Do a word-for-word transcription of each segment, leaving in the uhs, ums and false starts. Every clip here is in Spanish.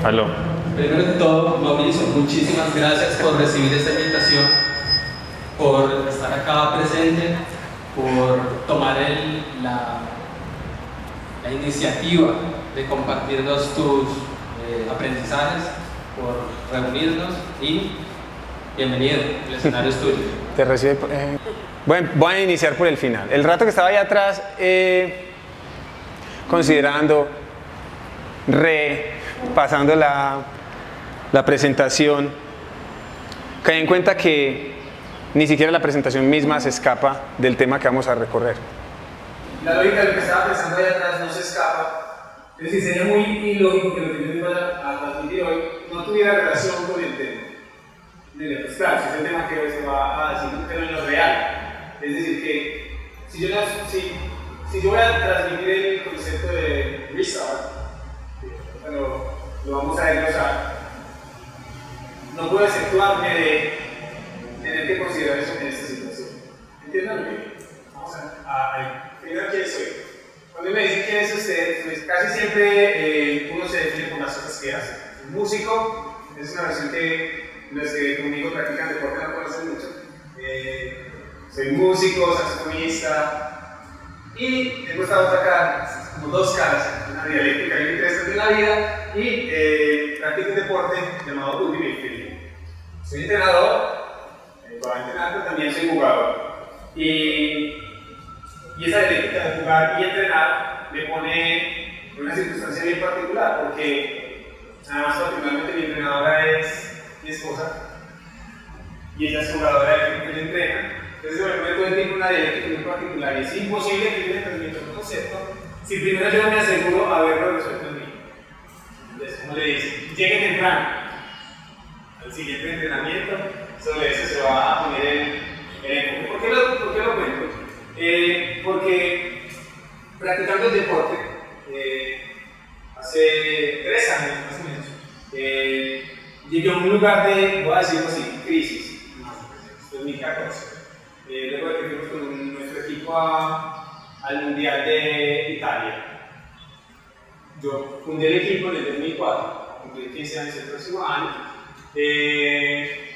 Aló. Primero que todo, Mauricio, muchísimas gracias por recibir esta invitación, por estar acá presente, por tomar el, la, la iniciativa de compartirnos tus eh, aprendizajes, por reunirnos y bienvenido, el escenario es tuyo. Te recibe, eh, bueno, voy a iniciar por el final. El rato que estaba ahí atrás, eh, considerando, repasando la, la presentación, caí en cuenta que ni siquiera la presentación misma se escapa del tema que vamos a recorrer. La lógica de lo que estaba pensando ahí atrás no se escapa. Es decir, sería muy ilógico que lo que yo les vaya a transmitir hoy no tuviera relación con el tema. Pues claro, si es el tema que hoy se va a decir un término real. Es decir, que si yo, no, si, si yo voy a transmitir el concepto de restart, bueno, lo vamos a desglosar, no puedo exceptuarme de tener que considerar eso en esta situación. ¿Entiendan lo que? Vamos a ver. Primero, ¿quién soy? Cuando me dicen quién es usted, pues casi siempre eh, uno se define por las cosas que hace. Un músico, es una versión que los que conmigo practican deporte no conocen mucho. Eh, soy músico, saxofonista y tengo esta otra cara, como dos caras, una dialéctica y interesante en la vida y eh, practico un deporte llamado Ultimate Field. Soy entrenador, eh, para entrenar, pero también soy jugador. Y Y esa dialéctica de jugar y entrenar me pone en una circunstancia bien particular, porque además particularmente mi entrenadora es mi esposa y ella es jugadora del equipo que le entrena. Entonces se me pone todo el tiempo una dialéctica muy particular y es imposible que yo le transmita un concepto si primero yo no me aseguro haberlo resuelto en mí. Entonces, como le dice, llegue temprano al siguiente entrenamiento, sobre eso se va a poner el enfoque. ¿Por qué lo, por qué lo cuento? Eh, porque practicando el deporte eh, hace tres años más o menos eh, llegué a un lugar de, voy a decirlo así, crisis, dos mil catorce, eh, luego de que fuimos con un, nuestro equipo a, al Mundial de Italia. Yo fundé el equipo en el dos mil cuatro, cumplí quince años el próximo año eh,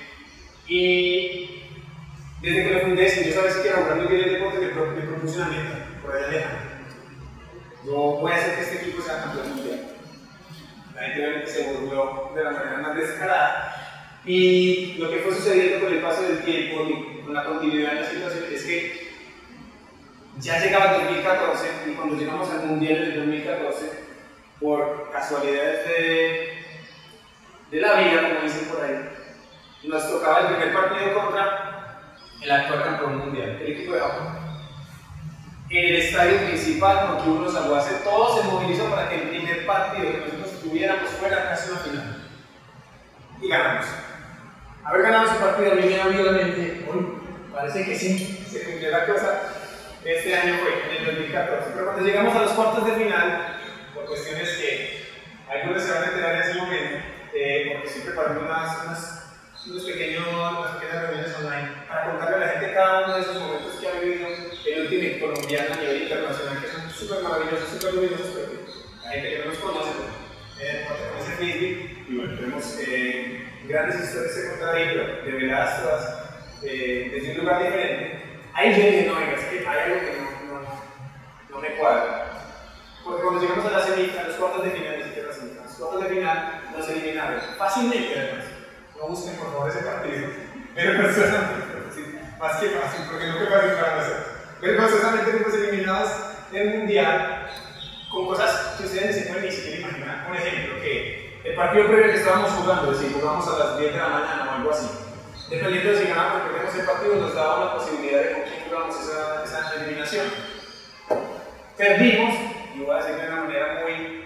y desde que lo fundé, sin yo sabía si quiero jugar muy bien el deporte, me, pro, me propuse una meta, por allá lejana. Yo voy a hacer que este equipo sea campeón mundial. La gente obviamente se burló de la manera más descarada. Y lo que fue sucediendo con el paso del tiempo y con la continuidad de la situación es que ya llegaba el dos mil catorce y cuando llegamos al mundial del dos mil catorce, por casualidades de, de la vida, como dicen por ahí, nos tocaba el primer partido contra el actual campeón mundial, el equipo de Japón. En el estadio principal, porque uno salvó a hacer, todo se movilizó para que el primer partido que nosotros tuviéramos fuera casi una final. Y ganamos. Haber ganado ese partido a mí me abrió la mente, uy, parece que sí, se cumplió la cosa. Este año fue, en el dos mil catorce. Pero cuando llegamos a los cuartos de final, por cuestiones que algunos se van a enterar en ese momento, eh, porque estoy preparando unas, unas unos pequeños, unas pequeñas reuniones online para contarle a la gente cada uno de esos momentos que ha vivido el Ultimate colombiano a nivel internacional, que son súper maravillosos, súper luminosos, pero la gente que no nos conoce, eh, cuando conoce Facebook, y bueno, tenemos eh, grandes historias que contar ahí, pero de velastras, eh, desde un lugar diferente. Ahí yo dije, no, venga, es que hay algo que no, no, no me cuadra. Porque cuando llegamos a la semifinal, a los cuartos de final, ni siquiera la semifinal, los cuartos de final nos eliminaron fácilmente, además. No busquen por favor ese partido, pero vergonzosamente, más que fácil, porque no fue fácil para nosotros. Vergonzosamente fuimos eliminados del mundial con cosas que ustedes ni se pueden ni siquiera imaginar. Por ejemplo, que el partido previo que estábamos jugando, es decir, jugamos a las diez de la mañana o algo así, dependiendo de si ganábamos o perdíamos el partido, nos daba la posibilidad de con quién jugamos esa, esa eliminación. Perdimos, y voy a decirlo de una manera muy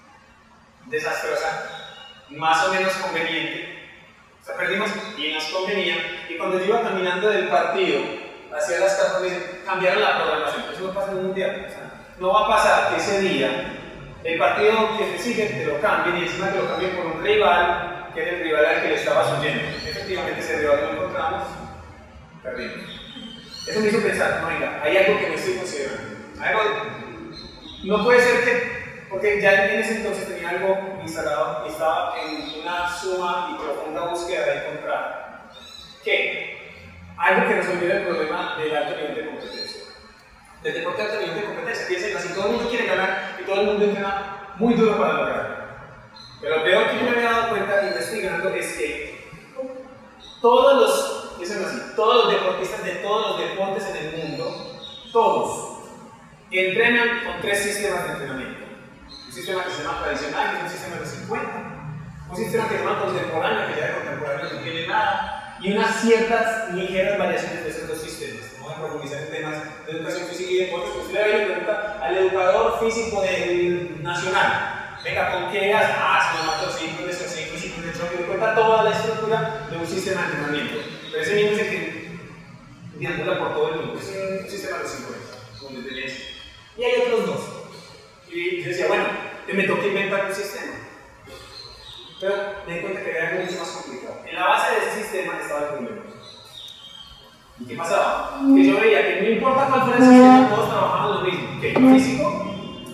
desastrosa, más o menos conveniente. O sea, perdimos y nos convenía, y cuando yo iba caminando del partido hacia las casas me dicen, cambiaron la programación. Eso no pasa en un mundial. O sea, no va a pasar que ese día el partido que te sigue te lo cambien y encima te lo cambien por un rival que es el rival al que le estabas huyendo. Efectivamente ese rival lo encontramos, perdimos. Eso me hizo pensar, no, venga, hay algo que no estoy considerando. Algo, no puede ser que Porque ya en ese entonces tenía algo instalado y estaba en una suma y profunda búsqueda de encontrar que algo que resolviera el problema del alto nivel de competencia. Del deporte de alto nivel de competencia, piensen así, todo el mundo quiere ganar y todo el mundo entrena muy duro para lograrlo. Pero lo peor que yo me había dado cuenta investigando es que todos los, dicen así, todos los deportistas de todos los deportes en el mundo, todos, entrenan con tres sistemas de entrenamiento. Un sistema que se llama tradicional, que es un sistema de cincuenta, un sistema que se llama contemporáneo, que ya de contemporáneo no tiene nada, y unas ciertas ligeras variaciones de esos dos sistemas. Vamos a profundizar en temas de educación física y deportes, pues usted le pregunta al educador físico de, nacional. Venga, ¿con qué hace? Ah, se llama trociclos de trociclos, ciclos de choque, le cuenta toda la estructura de un sistema de entrenamiento. Pero ese mismo es el que deambula por todo el mundo, es un sistema de cincuenta, donde tenés. Y hay otros dos. Y yo decía, bueno, me toca inventar un sistema. Pero me di cuenta que era algo mucho más complicado. En la base de ese sistema estaba el primero. ¿Y qué pasaba? Que yo veía que no importa cuál fuera el sistema, todos trabajaban lo mismo. ¿Qué? Lo físico,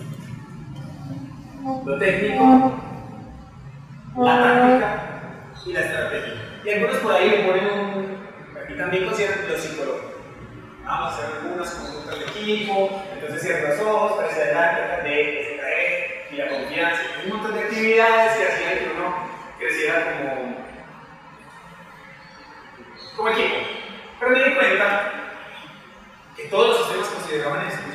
lo técnico, la táctica y la estrategia. Y algunos por ahí le ponen un. Aquí también consideran lo psicológico. Vamos a hacer algunas conductas de equipo, entonces cierran los ojos, para hacia adelante, de se cae, y la confianza, un montón de actividades que hacían que uno creciera como, como equipo. Pero me di cuenta que todos los sistemas consideraban eso.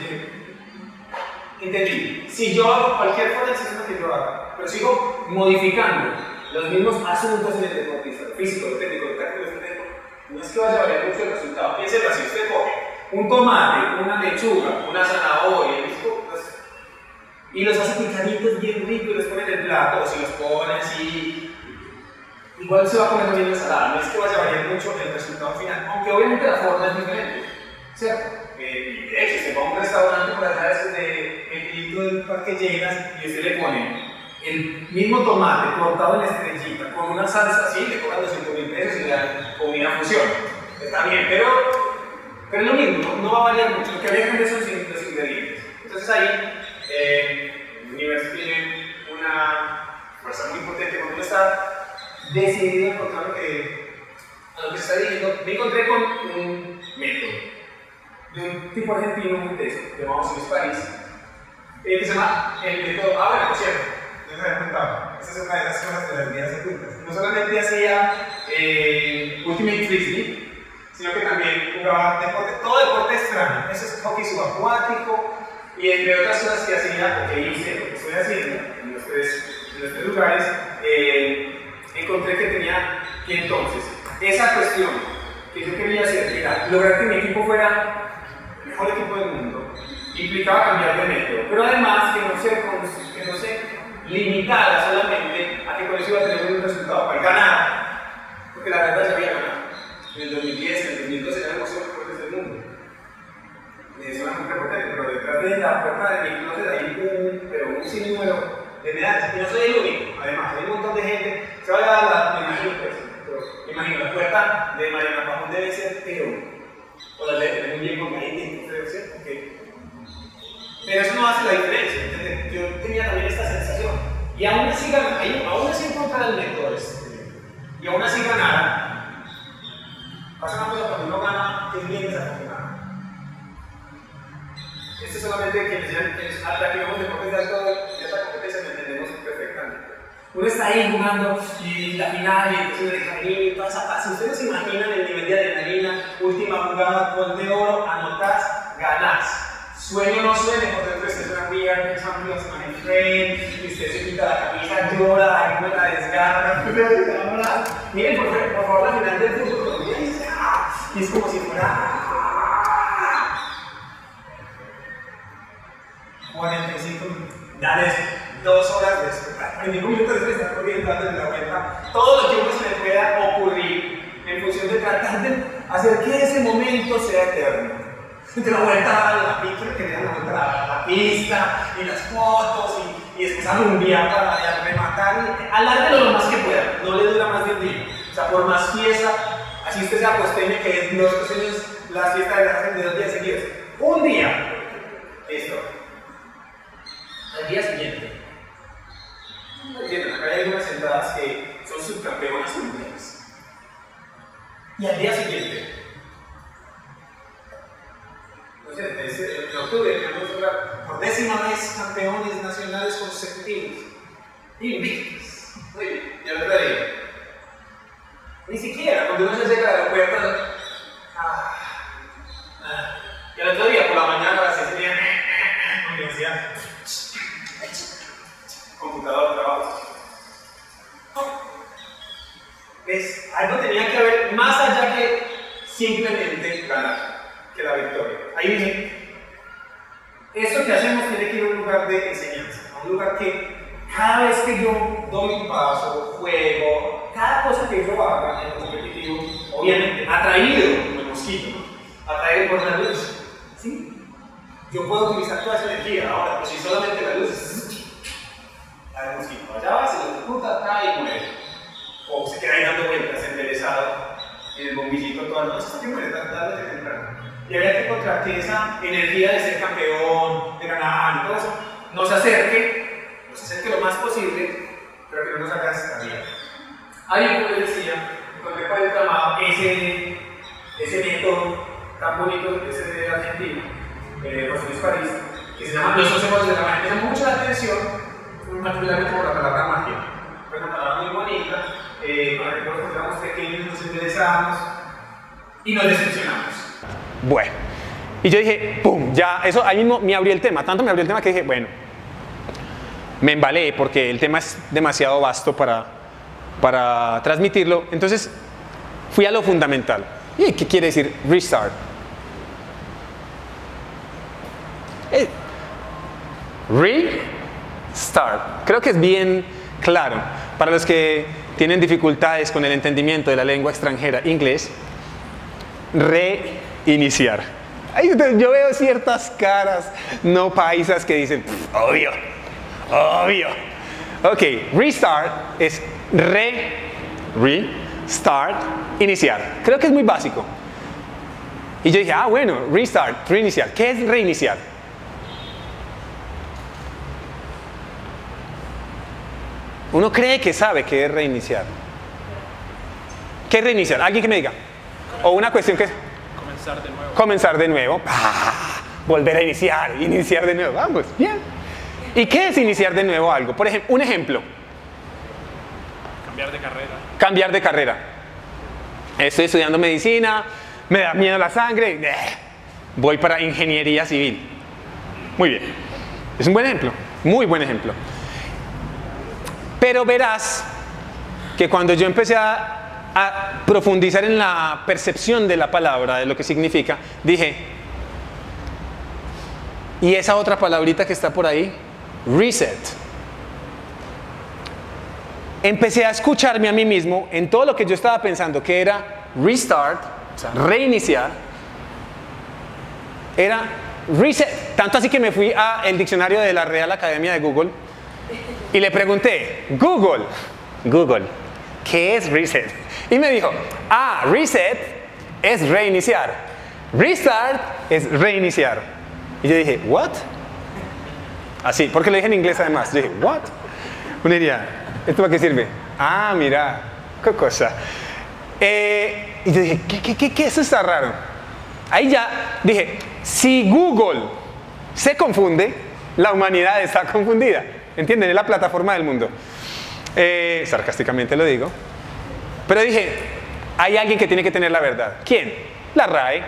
Entendí, si yo hago cualquier forma del sistema que yo haga, pero sigo modificando los mismos asuntos en el deportista, lo físico, lo técnico, lo táctico, lo técnico, no es que vaya a variar mucho el resultado. Piénselo así, usted coge un tomate, una lechuga, una zanahoria, pues, y los hace picaditos bien ricos y los pone en el plato, o si los pone así, igual se va a comer también la ensalada. No es que vaya a variar mucho el resultado final, aunque obviamente la forma es diferente, ¿cierto? Eh, de hecho, se va a un restaurante por allá de Mepilito del Parque Llenas y usted le pone el mismo tomate cortado en estrellita con una salsa así, le cobran doscientos mil pesos y le dan comida fusión. Está bien, pero, pero es lo mismo, no, no va a variar mucho. Lo que había que cambiar son los ingredientes. Entonces ahí, eh, el universo tiene una fuerza muy potente cuando uno está decidido a encontrar lo que, a lo que se está dirigiendo. Me encontré con un método de un tipo argentino muy teso, llamado Luis París, eh, que se llama el método. Ah, bueno, por cierto, no se había contado. Esta es una de las cosas de las vidas ocultas. No solamente hacía eh, Ultimate Frisbee, sino que también jugaba deporte, todo deporte extraño. Eso es hockey subacuático y entre otras cosas que hacía, o que hice, lo que estoy haciendo en los tres, en los tres lugares, eh, encontré que tenía que entonces esa cuestión que yo quería hacer, era lograr que mi equipo fuera el mejor equipo del mundo, implicaba cambiar de método, pero además que no se, que no se limitara solamente a que con eso iba a tener un resultado para ganar, porque la verdad ya había ganado. En el dos mil diez, en el dos mil doce éramos los mejores del mundo. Es una muy potente, pero detrás de la puerta de mi closet hay un, pero un sinnúmero de medallas. Y no soy el único, además, hay un montón de gente. Se va a dar la, me imagino, pues, pero, me imagino, la puerta de Mariana Pajón debe ser peor. O la debe tener un bien con cariño, debe ser, porque. Pero eso no hace la diferencia, ¿entiendes? Yo tenía también esta sensación. Y aún así ganar, aún así encontrar el método este, y aún así ganar, pasa una cosa cuando uno gana, que es bien desafortunado. Esto es solamente que les atractivamos deportes de alta competencia, lo entendemos perfectamente. Uno está ahí jugando y la final, y entonces el cariño y toda esa paz. Si ustedes se imaginan el nivel de adrenalina, última jugada, gol de oro, anotás, ganás. Sueño o no sueño, por dentro es una weird, es un plus my friend, y usted se quita la camisa, llora, ahí me la desgarra. Miren, por, por favor, la final del fútbol colombiano y dice, ¡ah! Y es como si fuera. cuarenta y cinco minutos. Dale dos horas después. En ningún minuto después estar corriendo, dándole la vuelta. Todo lo que uno se le pueda ocurrir en función de tratar de hacer que ese momento sea eterno. De la vuelta a la pista, que dan la vuelta a la pista, y las fotos, y, y después a rumbear para rematar. Alárguelo lo más que pueda, no le dura más de un día. O sea, por más fiesta, así usted sea costeño, que es los costeños, las fiestas de hacen de dos días seguidos. Un día, listo. Al día siguiente, Y al día siguiente, no sé, en octubre, quedamos por décima vez campeones nacionales consecutivos. Invictos. Muy bien, y al otro día. Ni siquiera, cuando uno se llega a la puerta, ah, ah. Y al otro día, por la mañana, a las seis y media, universidad, computador, trabajo. ¿Ves? Algo tenía que haber más allá que simplemente ganar, que la victoria. Ahí dije, esto que hacemos tiene que ir a un lugar de enseñanza, a un lugar que cada vez que yo doy un paso, juego, cada cosa que yo haga en lo competitivo, obviamente atraído por el mosquito, ¿no? Atraído por la luz, ¿sí? Yo puedo utilizar toda esa energía. Ahora, pues si solamente la luz, la del mosquito, allá va, se lo ejecuta, cae y muere. O se queda ahí dando vueltas, enderezado en el bombillito toda la noche, hasta que muere tan tarde de temprano. Y había que encontrar que esa energía de ser campeón, de ganar y todo eso, nos acerque, nos acerque lo más posible, pero que no nos haga estallar. Ahí, como les decía, encontré para el tramado ese, ese método tan bonito, ese de Argentina, eh, José Luis París, que se llama Los once pasos de la magia. Me llama mucho la atención, particularmente por la palabra magia. Es una palabra muy bonita, eh, para que todos cuando éramos pequeños nos interesamos y nos decepcionamos. Bueno, y yo dije, pum, ya, eso ahí mismo me abrió el tema, tanto me abrió el tema que dije, bueno, me embalé porque el tema es demasiado vasto para, para transmitirlo, entonces fui a lo fundamental. ¿Y qué quiere decir restart? Eh, restart, creo que es bien claro. Para los que tienen dificultades con el entendimiento de la lengua extranjera, inglés, reiniciar. Ahí yo veo ciertas caras no paisas que dicen, obvio, obvio. Ok, restart es re, restart, iniciar. Creo que es muy básico. Y yo dije, ah, bueno, restart, reiniciar. ¿Qué es reiniciar? Uno cree que sabe qué es reiniciar. ¿Qué es reiniciar? ¿Alguien que me diga? O una cuestión que es... Comenzar de nuevo. Comenzar de nuevo. Ah, volver a iniciar, iniciar de nuevo. Vamos, bien. ¿Y qué es iniciar de nuevo algo? Por ejemplo, un ejemplo. Cambiar de carrera. Cambiar de carrera. Estoy estudiando medicina, me da miedo la sangre, voy para ingeniería civil. Muy bien. Es un buen ejemplo, muy buen ejemplo. Pero verás que cuando yo empecé a, a profundizar en la percepción de la palabra, de lo que significa, dije, ¿y esa otra palabrita que está por ahí? Reset. Empecé a escucharme a mí mismo en todo lo que yo estaba pensando que era restart, o sea, reiniciar, era reset. Tanto así que me fui al diccionario de la Real Academia de Google y le pregunté, Google, Google, ¿qué es reset? Y me dijo, ah, reset es reiniciar, restart es reiniciar. Y yo dije, what? Así, porque lo dije en inglés además. Yo dije, what? Una idea, ¿esto para qué sirve? Ah, mira, qué cosa. Eh, y yo dije, ¿qué, qué, qué, qué? Eso está raro. Ahí ya dije, si Google se confunde, la humanidad está confundida. ¿Entienden? Es la plataforma del mundo. Eh, sarcásticamente lo digo. Pero dije, hay alguien que tiene que tener la verdad. ¿Quién? La R A E.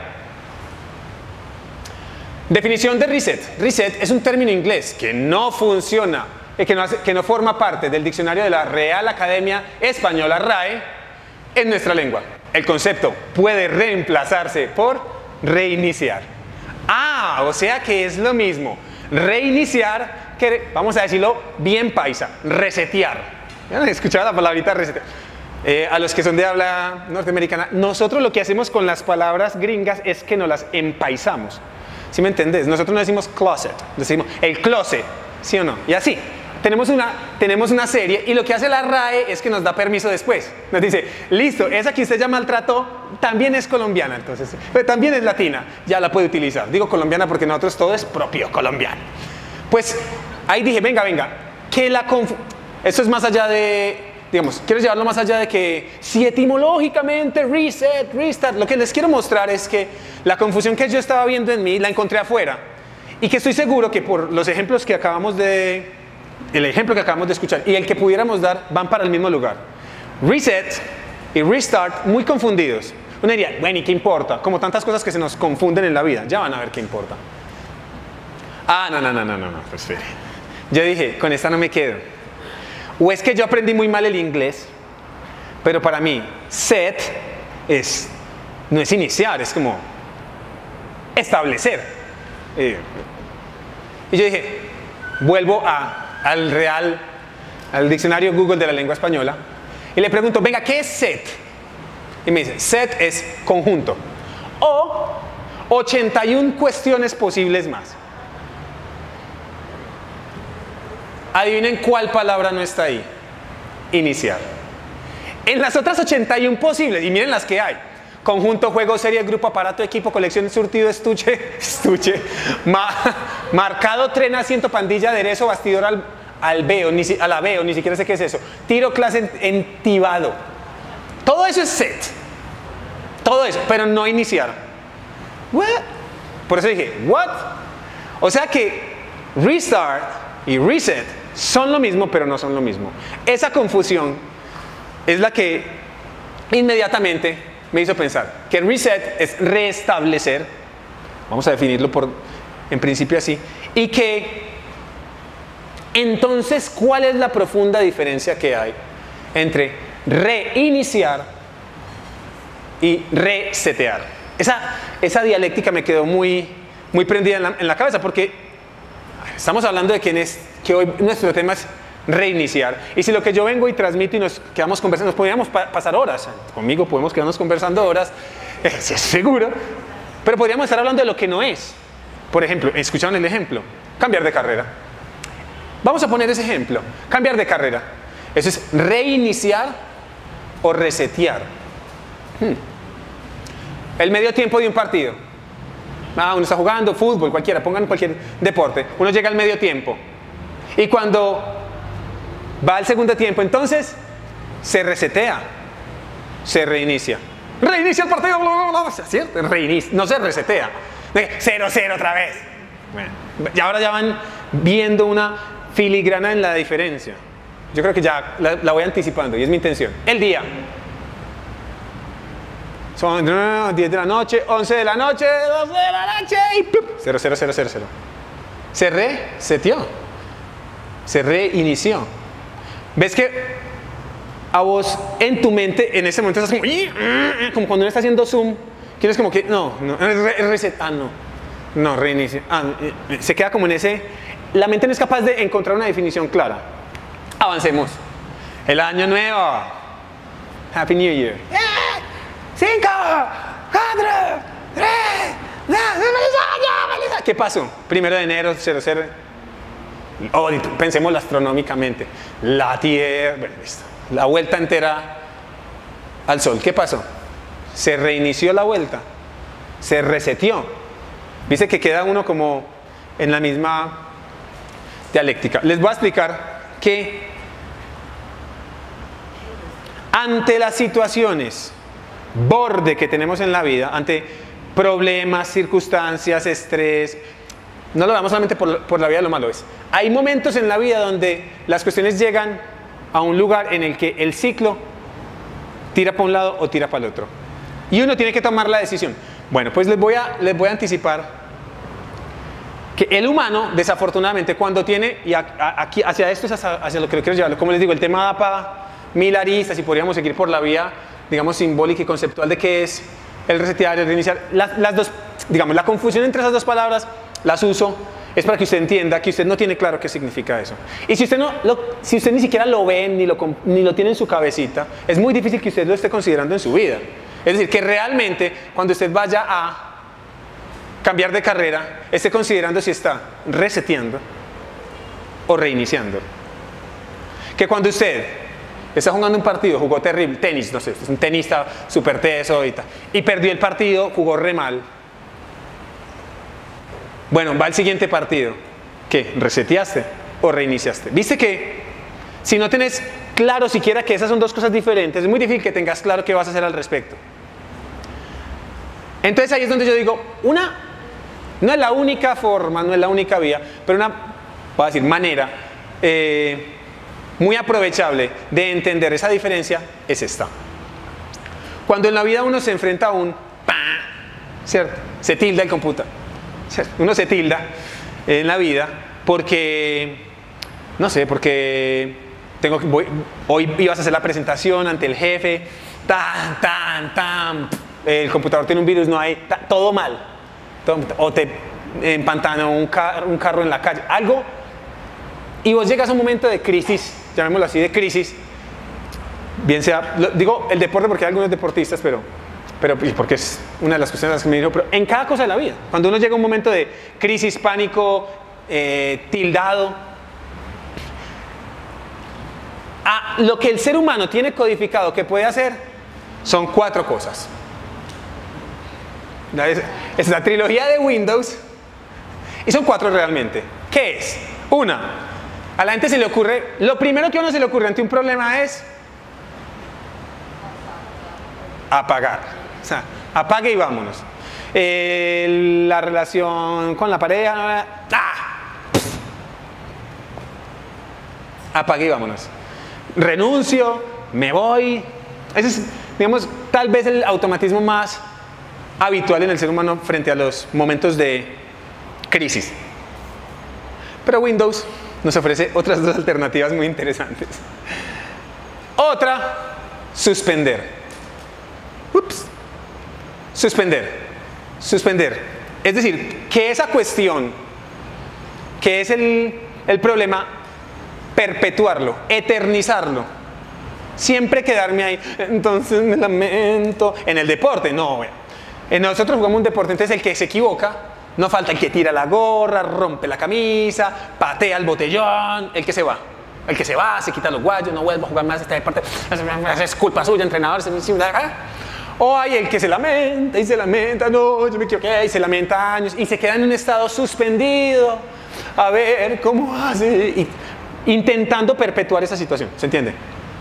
Definición de reset. Reset es un término inglés que no funciona, que no, hace, que no forma parte del diccionario de la Real Academia Española R A E en nuestra lengua. El concepto puede reemplazarse por reiniciar. Ah, o sea que es lo mismo. Reiniciar, que, vamos a decirlo bien paisa, resetear. ¿Han escuchado la palabrita resetear? Eh, a los que son de habla norteamericana, nosotros lo que hacemos con las palabras gringas es que nos las empaisamos. ¿Sí me entendés? Nosotros no decimos closet, decimos el closet, ¿sí o no? Y así, tenemos una, tenemos una serie y lo que hace la R A E es que nos da permiso después. Nos dice, listo, esa que usted ya maltrató también es colombiana, entonces, pero también es latina, ya la puede utilizar. Digo colombiana porque nosotros todo es propio colombiano. Pues ahí dije, venga, venga, que la confu- esto es más allá de digamos, quiero llevarlo más allá de que si etimológicamente reset, restart, lo que les quiero mostrar es que la confusión que yo estaba viendo en mí la encontré afuera y que estoy seguro que por los ejemplos que acabamos de, el ejemplo que acabamos de escuchar y el que pudiéramos dar van para el mismo lugar. Reset y restart muy confundidos. Uno diría, bueno, ¿y qué importa? Como tantas cosas que se nos confunden en la vida, ya van a ver qué importa. Ah, no, no, no, no, no, no, pues espere. Yo dije, con esta no me quedo. O es que yo aprendí muy mal el inglés, pero para mí, set es, no es iniciar, es como establecer. Eh, y yo dije, vuelvo a, al real, al diccionario Google de la lengua española, y le pregunto, venga, ¿qué es set? Y me dice, set es conjunto. O ochenta y una cuestiones posibles más. Adivinen cuál palabra no está ahí. Iniciar. En las otras ochenta y una posibles, y miren las que hay. Conjunto, juego, serie, grupo, aparato, equipo, colección, surtido, estuche, estuche, ma, marcado, tren, asiento, pandilla, aderezo, bastidor, al, al veo, ni, al aveo, ni siquiera sé qué es eso. Tiro, clase, entibado. Todo eso es set. Todo eso, pero no iniciar. What? Por eso dije, what? O sea que restart y reset son lo mismo, pero no son lo mismo. Esa confusión es la que inmediatamente me hizo pensar que reset es restablecer, vamos a definirlo por, en principio así, y que entonces, ¿cuál es la profunda diferencia que hay entre reiniciar y resetear? Esa, esa dialéctica me quedó muy, muy prendida en la, en la cabeza porque estamos hablando de que, es, que hoy nuestro tema es reiniciar. Y si lo que yo vengo y transmito y nos quedamos conversando, nos podríamos pa pasar horas. Conmigo podemos quedarnos conversando horas, eh, si es seguro. Pero podríamos estar hablando de lo que no es. Por ejemplo, ¿escucharon el ejemplo? Cambiar de carrera. Vamos a poner ese ejemplo. Cambiar de carrera. Eso es reiniciar o resetear. Hmm. El medio tiempo de un partido. Ah, uno está jugando fútbol, cualquiera, pongan cualquier deporte. Uno llega al medio tiempo. Y cuando va al segundo tiempo, entonces se resetea, se reinicia. Reinicia el partido, bla, bla, bla, ¿cierto? Reinicia, no se resetea. cero cero otra vez. Bueno, y ahora ya van viendo una filigrana en la diferencia. Yo creo que ya la, la voy anticipando y es mi intención. El día. Son diez de la noche, once de la noche, doce de la noche y cero cero cero cero cero. Se reseteó. Se reinició. ¿Ves que a vos en tu mente en ese momento estás como, como cuando uno está haciendo zoom, quieres como que, no, no, reset, ah, no, no, reinicio, ah, se queda como en ese, la mente no es capaz de encontrar una definición clara. Avancemos. El año nuevo. Happy New Year. Cinco, cuatro, tres, dos, feliz año. ¿Qué pasó? Primero de enero, cero cero. Oh, pensemos astronómicamente. La Tierra, bueno, listo. La vuelta entera al Sol. ¿Qué pasó? Se reinició la vuelta. Se reseteó. Dice que queda uno como en la misma dialéctica. Les voy a explicar que ante las situaciones borde que tenemos en la vida, ante problemas, circunstancias, estrés, no lo veamos solamente por, por la vida, lo malo es. Hay momentos en la vida donde las cuestiones llegan a un lugar en el que el ciclo tira para un lado o tira para el otro. Y uno tiene que tomar la decisión. Bueno, pues les voy a, les voy a anticipar que el humano, desafortunadamente, cuando tiene, y a, a, aquí hacia esto es hacia, hacia lo que quiero llevarlo, como les digo, el tema da para mil aristas y podríamos seguir por la vía, digamos, simbólica y conceptual de qué es el resetear y el reiniciar. Las, las dos, digamos, la confusión entre esas dos palabras las uso es para que usted entienda que usted no tiene claro qué significa eso. Y si usted, no, lo, si usted ni siquiera lo ve ni lo, ni lo tiene en su cabecita, es muy difícil que usted lo esté considerando en su vida. Es decir, que realmente cuando usted vaya a cambiar de carrera, esté considerando si está reseteando o reiniciando. Que cuando usted está jugando un partido, jugó terrible, tenis, no sé, es un tenista súper teso y tal, y perdió el partido, jugó re mal. Bueno, va al siguiente partido. ¿Qué? ¿Reseteaste o reiniciaste? Viste que si no tenés claro siquiera que esas son dos cosas diferentes, es muy difícil que tengas claro qué vas a hacer al respecto. Entonces ahí es donde yo digo, una, no es la única forma, no es la única vía, pero una, voy a decir, manera eh, muy aprovechable de entender esa diferencia es esta. Cuando en la vida uno se enfrenta a un ¡pah! ¿Cierto? Se tilda el computador. ¿Cierto? Uno se tilda en la vida porque, no sé, porque tengo que, voy, hoy ibas a hacer la presentación ante el jefe, tan, tan, tan, el computador tiene un virus, no hay, ta, todo mal. Todo, o te empantanó un, car, un carro en la calle, algo, y vos llegas a un momento de crisis, llamémoslo así, de crisis, bien sea, lo, digo el deporte porque hay algunos deportistas, pero, pero porque es una de las cuestiones que me dijo, pero en cada cosa de la vida, cuando uno llega a un momento de crisis, pánico, eh, tildado, a lo que el ser humano tiene codificado que puede hacer son cuatro cosas. Es, es la trilogía de Windows y son cuatro realmente. ¿Qué es? Una, a la gente se le ocurre, lo primero que a uno se le ocurre ante un problema es apagar. O sea, apague y vámonos. Eh, la relación con la pareja, ¡ah! Apague y vámonos. Renuncio, me voy. Ese es, digamos, tal vez el automatismo más habitual en el ser humano frente a los momentos de crisis. Pero Windows nos ofrece otras dos alternativas muy interesantes. Otra, suspender. Ups. Suspender. Suspender. Es decir, que esa cuestión, que es el, el problema, perpetuarlo, eternizarlo. Siempre quedarme ahí. Entonces me lamento. En el deporte, no. Nosotros jugamos un deporte, entonces el que se equivoca, no falta el que tira la gorra, rompe la camisa, patea el botellón, el que se va. El que se va, se quita los guayos, no vuelve a jugar más esta deporte. Es culpa suya, entrenador. O hay el que se lamenta y se lamenta, no, yo me equivoqué, y se lamenta años, y se queda en un estado suspendido, a ver cómo hace, y, intentando perpetuar esa situación, ¿se entiende?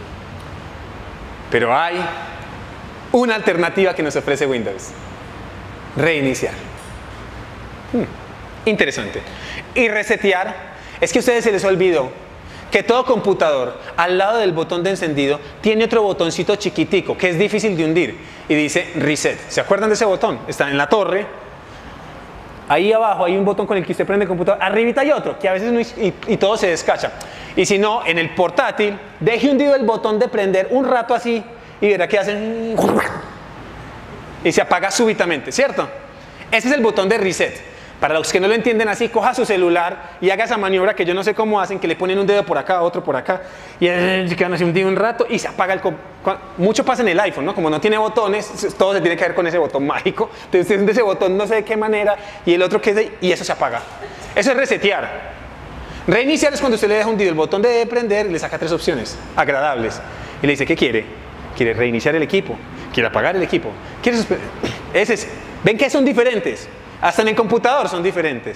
Pero hay una alternativa que nos ofrece Windows: reiniciar. Hmm, interesante. Y resetear, es que a ustedes se les olvidó que todo computador, al lado del botón de encendido, tiene otro botoncito chiquitico que es difícil de hundir y dice reset. ¿Se acuerdan de ese botón? Está en la torre. Ahí abajo hay un botón con el que usted prende el computador. Arribita hay otro, que a veces no, y, y todo se descacha. Y si no, en el portátil, deje hundido el botón de prender un rato así y verá que hacen y se apaga súbitamente, ¿cierto? Ese es el botón de reset. Para los que no lo entienden así, coja su celular y haga esa maniobra que yo no sé cómo hacen, que le ponen un dedo por acá, otro por acá, y se quedan así hundido un rato y se apaga el... Mucho pasa en el iPhone, ¿no? Como no tiene botones, todo se tiene que ver con ese botón mágico. Entonces, de ese botón no sé de qué manera, y el otro que es de... y eso se apaga. Eso es resetear. Reiniciar es cuando usted le deja hundido el botón de prender y le saca tres opciones agradables. Y le dice, ¿qué quiere? ¿Quiere reiniciar el equipo? ¿Quiere apagar el equipo? ¿Quiere suspender? Ese es... ¿Ven que son diferentes? Hasta en el computador son diferentes.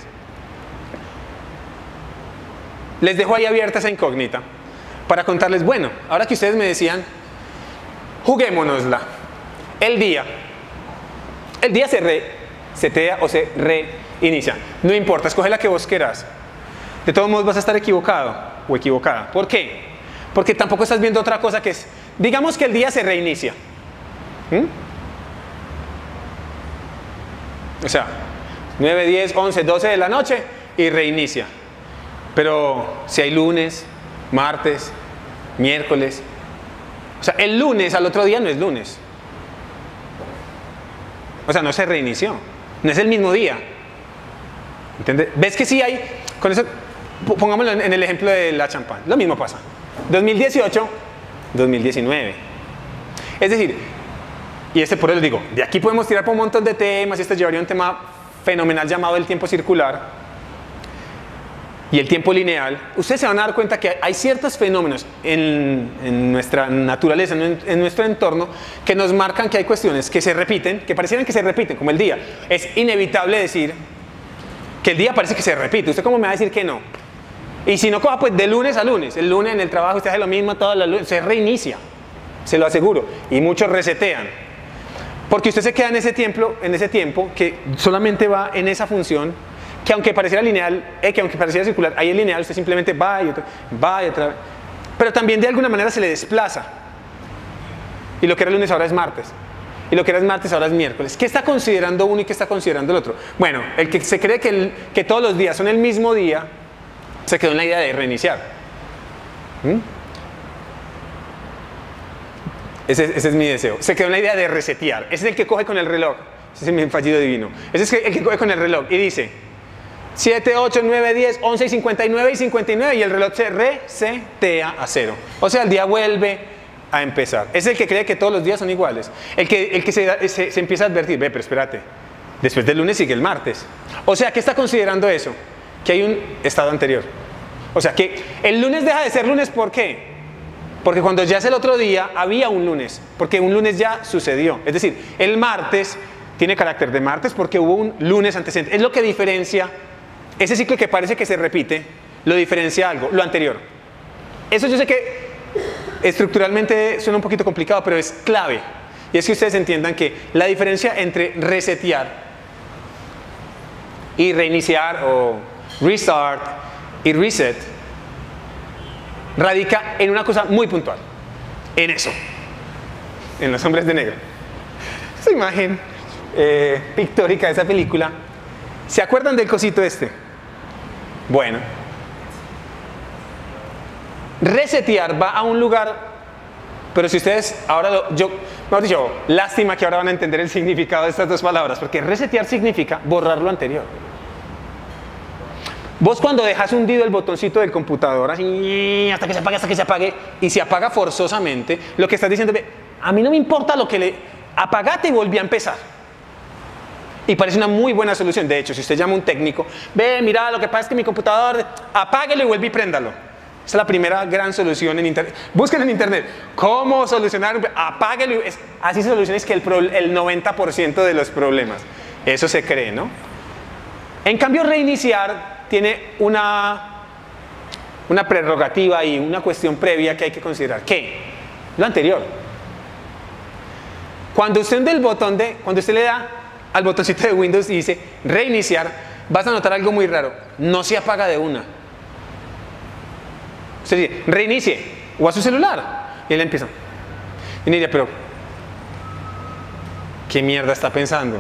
Les dejo ahí abierta esa incógnita para contarles, bueno, ahora que ustedes me decían, juguémonosla. El día. El día se resetea o se reinicia. No importa, escoge la que vos quieras. De todos modos vas a estar equivocado o equivocada. ¿Por qué? Porque tampoco estás viendo otra cosa que es, digamos que el día se reinicia. ¿Mm? O sea, nueve, diez, once, doce de la noche y reinicia. Pero si hay lunes, martes, miércoles, o sea, el lunes al otro día no es lunes. O sea, no se reinició, no es el mismo día. ¿Entiendes? ¿Ves que sí hay? Con eso, pongámoslo en el ejemplo de la champán. Lo mismo pasa. dos mil dieciocho, dos mil diecinueve. Es decir, y este por eso digo, de aquí podemos tirar por un montón de temas, y este llevaría un tema fenomenal llamado el tiempo circular y el tiempo lineal. Ustedes se van a dar cuenta que hay ciertos fenómenos en, en nuestra naturaleza, en, en nuestro entorno, que nos marcan que hay cuestiones que se repiten, que parecieran que se repiten, como el día. Es inevitable decir que el día parece que se repite. ¿Usted cómo me va a decir que no? Y si no coja, pues de lunes a lunes. El lunes en el trabajo usted hace lo mismo, todos los lunes, se reinicia. Se lo aseguro. Y muchos resetean. Porque usted se queda en ese tiempo, en ese tiempo que solamente va en esa función, que aunque pareciera lineal, eh, que aunque pareciera circular, ahí es lineal, usted simplemente va y otra, va y otra vez. Pero también de alguna manera se le desplaza. Y lo que era lunes ahora es martes. Y lo que era martes ahora es miércoles. ¿Qué está considerando uno y qué está considerando el otro? Bueno, el que se cree que, el, que todos los días son el mismo día, se quedó en la idea de reiniciar. ¿Mm? Ese, ese es mi deseo. Se quedó en la idea de resetear. Ese es el que coge con el reloj. Ese es mi fallido divino. Ese es el que coge con el reloj y dice siete, ocho, nueve, diez, once y cincuenta y nueve y cincuenta y nueve y el reloj se resetea a cero. O sea, el día vuelve a empezar. Es el que cree que todos los días son iguales. El que, el que se, se, se empieza a advertir, ve, pero espérate, después del lunes sigue el martes. O sea, ¿qué está considerando eso? Que hay un estado anterior. O sea, que el lunes deja de ser lunes, ¿por qué? Porque cuando ya es el otro día, había un lunes, porque un lunes ya sucedió. Es decir, el martes tiene carácter de martes porque hubo un lunes antecedente. Es lo que diferencia, ese ciclo que parece que se repite, lo diferencia algo, lo anterior. Eso yo sé que estructuralmente suena un poquito complicado, pero es clave. Y es que ustedes entiendan que la diferencia entre resetear y reiniciar o restart y reset radica en una cosa muy puntual, en eso, en los hombres de negro. Esa imagen eh, pictórica de esa película, ¿se acuerdan del cosito este? Bueno, resetear va a un lugar, pero si ustedes ahora, lo, yo, mejor dicho, lástima que ahora van a entender el significado de estas dos palabras, porque resetear significa borrar lo anterior. Vos cuando dejas hundido el botoncito del computador, así, hasta que se apague, hasta que se apague, y se apaga forzosamente, lo que estás diciendo es, a mí no me importa lo que le... Apagate y volví a empezar. Y parece una muy buena solución. De hecho, si usted llama a un técnico, ve, mira, lo que pasa es que mi computador, apáguelo y vuelve y préndalo. Esa es la primera gran solución en internet. Busquen en internet, ¿cómo solucionar? Apáguelo. Es, así se soluciona, es que el, pro, el noventa por ciento de los problemas. Eso se cree, ¿no? En cambio, reiniciar tiene una, una prerrogativa y una cuestión previa que hay que considerar. ¿Qué? Lo anterior. Cuando usted del botón de, cuando usted le da al botoncito de Windows y dice reiniciar, vas a notar algo muy raro. No se apaga de una. Usted dice reinicie o a su celular y él empieza. Y uno diría, pero ¿qué mierda está pensando?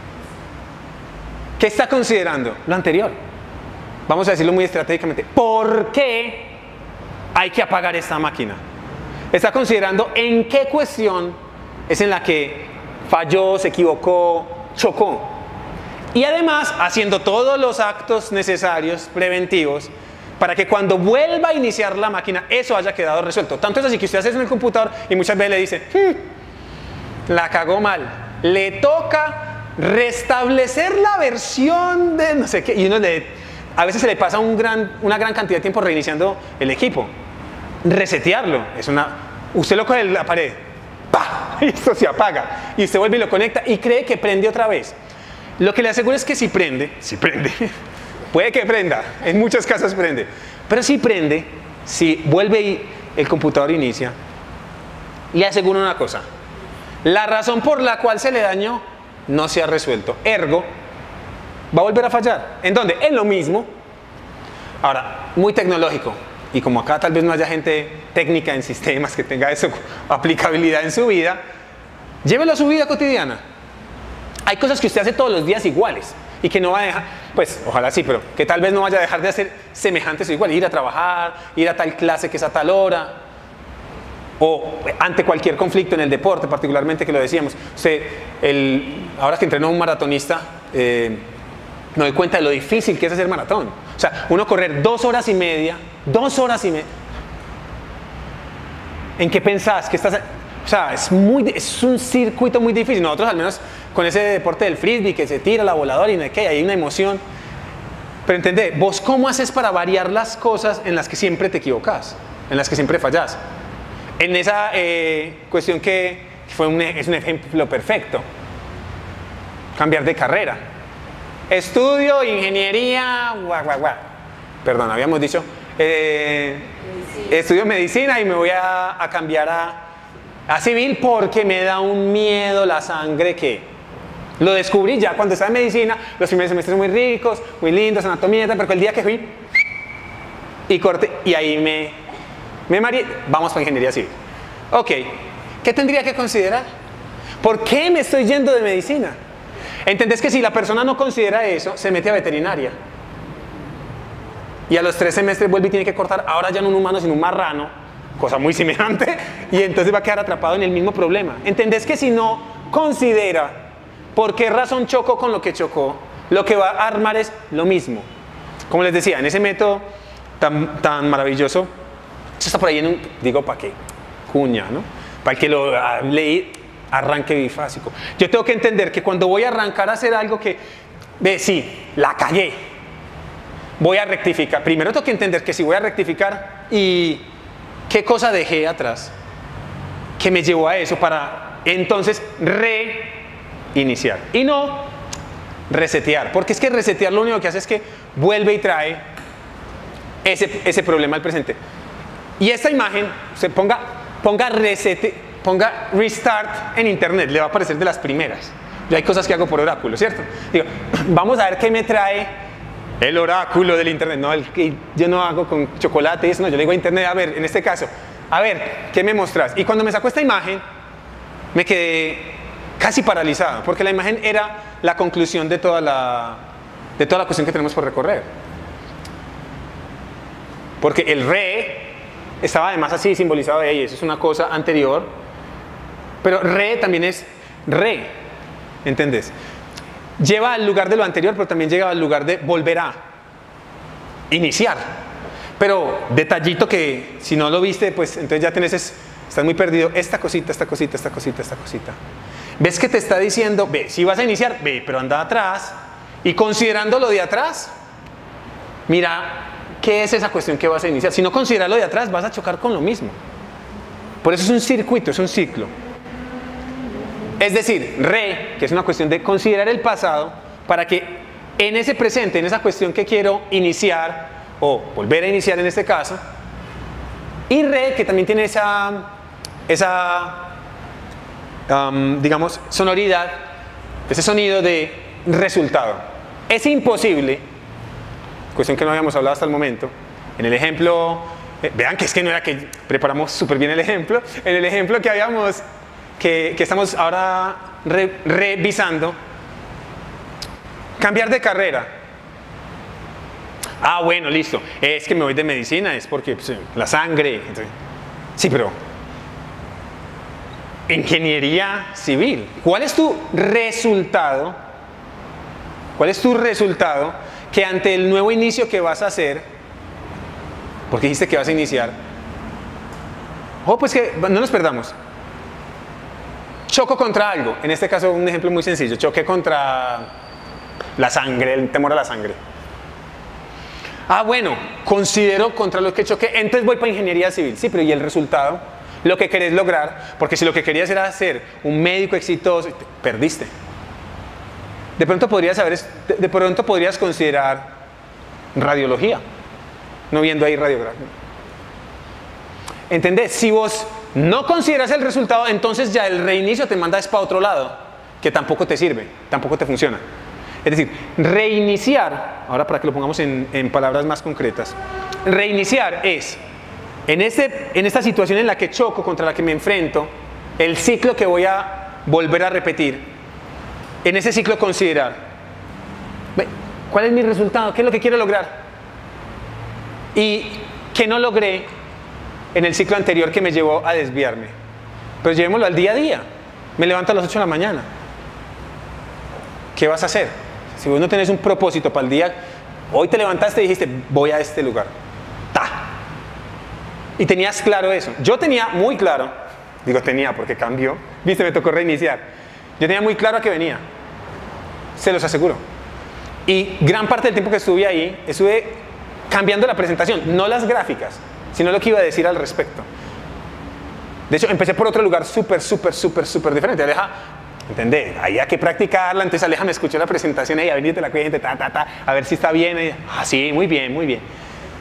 ¿Qué está considerando? Lo anterior. Vamos a decirlo muy estratégicamente. ¿Por qué hay que apagar esta máquina? Está considerando en qué cuestión es en la que falló, se equivocó, chocó. Y además haciendo todos los actos necesarios, preventivos, para que cuando vuelva a iniciar la máquina, eso haya quedado resuelto. Tanto es así que usted hace eso en el computador y muchas veces le dice, hm, la cagó mal. Le toca restablecer la versión de no sé qué. Y uno le... A veces se le pasa un gran, una gran cantidad de tiempo reiniciando el equipo. Resetearlo. Es una, usted lo coge en la pared. ¡Pah! Y esto se apaga. Y usted vuelve y lo conecta y cree que prende otra vez. Lo que le aseguro es que si prende, si prende, puede que prenda. En muchos casos prende. Pero si prende, si vuelve y el computador inicia, le aseguro una cosa. La razón por la cual se le dañó no se ha resuelto. Ergo, va a volver a fallar. ¿En dónde? En lo mismo. Ahora, muy tecnológico. Y como acá tal vez no haya gente técnica en sistemas que tenga eso, aplicabilidad en su vida, llévelo a su vida cotidiana. Hay cosas que usted hace todos los días iguales y que no va a dejar, pues ojalá sí, pero que tal vez no vaya a dejar de hacer semejantes o igual. Ir a trabajar, ir a tal clase que es a tal hora. O ante cualquier conflicto en el deporte, particularmente que lo decíamos. Usted, el, ahora que entrenó un maratonista, eh, me doy cuenta de lo difícil que es hacer maratón. O sea, uno correr dos horas y media, dos horas y media. ¿En qué pensás? ¿Qué estás? O sea, es, muy, es un circuito muy difícil. Nosotros al menos con ese deporte del frisbee que se tira la voladora y no hay que, hay una emoción. Pero entendé, vos cómo haces para variar las cosas en las que siempre te equivocás, en las que siempre fallás. En esa eh, cuestión que fue un, es un ejemplo perfecto. Cambiar de carrera. Estudio ingeniería, guau, guau, guau. Perdón, habíamos dicho eh, estudio medicina y me voy a, a cambiar a, a civil porque me da un miedo la sangre que lo descubrí ya cuando estaba en medicina, los primeros semestres muy ricos, muy lindos, anatomía, pero el día que fui y corté, y ahí me, me mareé, vamos para ingeniería civil. Ok, ¿qué tendría que considerar? ¿Por qué me estoy yendo de medicina? ¿Entendés que si la persona no considera eso, se mete a veterinaria? Y a los tres semestres vuelve y tiene que cortar, ahora ya no un humano, sino un marrano, cosa muy semejante, y entonces va a quedar atrapado en el mismo problema. ¿Entendés que si no considera por qué razón chocó con lo que chocó, lo que va a armar es lo mismo? Como les decía, en ese método tan, tan maravilloso, eso está por ahí en un, digo, ¿para qué? Cuña, ¿no? Para el que lo uh, leí, arranque bifásico. Yo tengo que entender que cuando voy a arrancar a hacer algo que, ve, sí, la cagué, voy a rectificar. Primero tengo que entender que si voy a rectificar y qué cosa dejé atrás que me llevó a eso para entonces reiniciar y no resetear, porque es que resetear lo único que hace es que vuelve y trae ese, ese problema al presente. Y esta imagen, se ponga, ponga reset, ponga restart en internet, le va a aparecer de las primeras. Yo hay cosas que hago por oráculo, ¿cierto? Digo, vamos a ver qué me trae el oráculo del internet. No, el que yo no hago con chocolate y eso, no, yo le digo a internet, a ver, en este caso, a ver, ¿qué me mostras? Y cuando me sacó esta imagen, me quedé casi paralizado, porque la imagen era la conclusión de toda la, de toda la cuestión que tenemos por recorrer. Porque el re estaba además así simbolizado ahí, eso es una cosa anterior, pero re también es re, ¿entendés? Lleva al lugar de lo anterior, pero también llega al lugar de volver a iniciar. Pero detallito que si no lo viste, pues entonces ya tenés, es, estás muy perdido, esta cosita, esta cosita, esta cosita, esta cosita. ¿Ves que te está diciendo, ve, si vas a iniciar, ve, pero anda atrás? Y considerando lo de atrás, mira, ¿qué es esa cuestión que vas a iniciar? Si no consideras lo de atrás, vas a chocar con lo mismo. Por eso es un circuito, es un ciclo. Es decir, re, que es una cuestión de considerar el pasado para que en ese presente, en esa cuestión que quiero iniciar o volver a iniciar en este caso, y re, que también tiene esa, esa um, digamos, sonoridad, ese sonido de resultado. Es imposible, cuestión que no habíamos hablado hasta el momento, en el ejemplo, eh, vean que es que no era que preparamos súper bien el ejemplo, en el ejemplo que habíamos, que, que estamos ahora re, revisando, cambiar de carrera. Ah, bueno, listo, es que me voy de medicina, es porque pues, la sangre, entonces, sí, pero ingeniería civil, ¿cuál es tu resultado? ¿Cuál es tu resultado que ante el nuevo inicio que vas a hacer, porque dijiste que vas a iniciar, oh, pues que no nos perdamos, choco contra algo, en este caso un ejemplo muy sencillo, choqué contra la sangre, el temor a la sangre. Ah, bueno, considero contra lo que choqué, entonces voy para ingeniería civil. Sí, pero ¿y el resultado? Lo que querés lograr, porque si lo que querías era ser un médico exitoso, perdiste. De pronto podrías saber, de, de pronto podrías considerar radiología, no viendo ahí radiografía. ¿Entendés? Si vos no consideras el resultado, entonces ya el reinicio te manda para otro lado, que tampoco te sirve, tampoco te funciona. Es decir, reiniciar, ahora para que lo pongamos en, en palabras más concretas, reiniciar es, en, este, en esta situación en la que choco, contra la que me enfrento, el ciclo que voy a volver a repetir, en ese ciclo considerar, ¿cuál es mi resultado? ¿Qué es lo que quiero lograr? Y ¿qué no logré en el ciclo anterior que me llevó a desviarme? Pero llevémoslo al día a día. Me levanto a las ocho de la mañana. ¿Qué vas a hacer? Si vos no tenés un propósito para el día, hoy te levantaste y dijiste, voy a este lugar. ¡Ta! Y tenías claro eso. Yo tenía muy claro, digo tenía porque cambió, viste, me tocó reiniciar. Yo tenía muy claro a qué venía. Se los aseguro. Y gran parte del tiempo que estuve ahí, estuve cambiando la presentación, no las gráficas, sino lo que iba a decir al respecto. De hecho, empecé por otro lugar súper, súper, súper, súper diferente. Aleja, ¿entendés? Ahí hay que practicarla. Entonces Aleja me escuchó la presentación y a venir de la cuenta, ta, ta, ta, a ver si está bien. Y, ah, sí, muy bien, muy bien.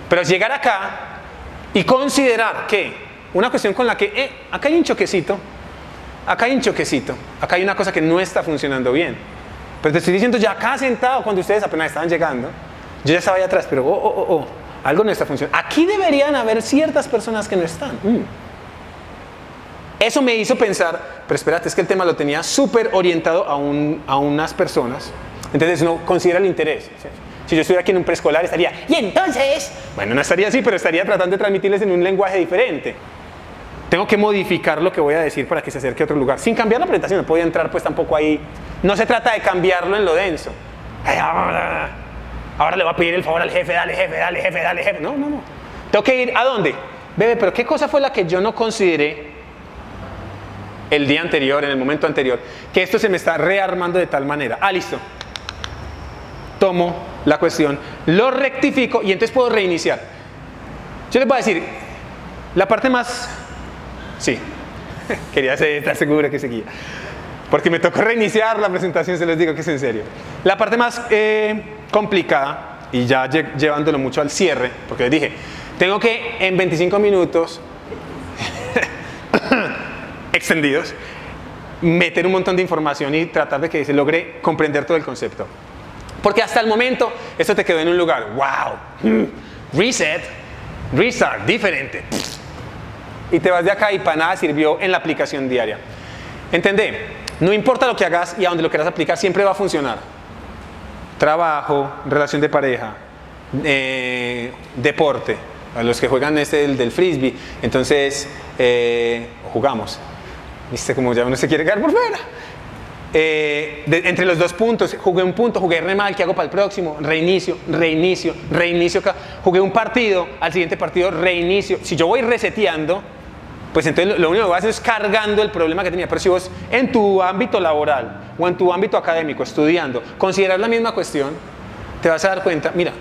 Pero llegar acá y considerar que una cuestión con la que, eh, acá hay un choquecito, acá hay un choquecito, acá hay una cosa que no está funcionando bien. Pero te estoy diciendo ya acá sentado, cuando ustedes apenas estaban llegando, yo ya estaba ahí atrás, pero oh, oh, oh, oh, algo no está funcionando. Aquí deberían haber ciertas personas que no están. Mm. Eso me hizo pensar, pero espérate, es que el tema lo tenía súper orientado a, un, a unas personas. Entonces uno considera el interés. ¿Sí? Si yo estuviera aquí en un preescolar estaría, y entonces, bueno, no estaría así, pero estaría tratando de transmitirles en un lenguaje diferente. Tengo que modificar lo que voy a decir para que se acerque a otro lugar. Sin cambiar la presentación, no podía entrar pues tampoco ahí. No se trata de cambiarlo en lo denso. Ay, ahora, ahora le voy a pedir el favor al jefe, dale jefe, dale jefe, dale jefe. No, no, no. Tengo que ir, ¿a dónde? Bebé, pero ¿qué cosa fue la que yo no consideré el día anterior, en el momento anterior? Que esto se me está rearmando de tal manera. Ah, listo. Tomo la cuestión, lo rectifico y entonces puedo reiniciar. Yo les voy a decir, la parte más... Sí, quería estar seguro que seguía. Porque me tocó reiniciar la presentación, se les digo que es en serio. La parte más eh, complicada, y ya lle llevándolo mucho al cierre, porque les dije, tengo que en veinticinco minutos extendidos meter un montón de información y tratar de que se logre comprender todo el concepto. Porque hasta el momento esto te quedó en un lugar, wow, reset, restart, diferente. Y te vas de acá y para nada sirvió en la aplicación diaria. ¿Entendé? No importa lo que hagas y a donde lo quieras aplicar, siempre va a funcionar. Trabajo, relación de pareja, eh, deporte. A los que juegan este del, del frisbee, entonces eh, jugamos. ¿Viste como ya uno se quiere quedar por fuera? Eh, de, entre los dos puntos, jugué un punto, jugué re mal, ¿qué hago para el próximo? Reinicio, reinicio, reinicio. Jugué un partido, al siguiente partido reinicio. Si yo voy reseteando, pues entonces lo, lo único que voy a hacer es cargando el problema que tenía. Pero si vos en tu ámbito laboral o en tu ámbito académico, estudiando, consideras la misma cuestión, te vas a dar cuenta, mira,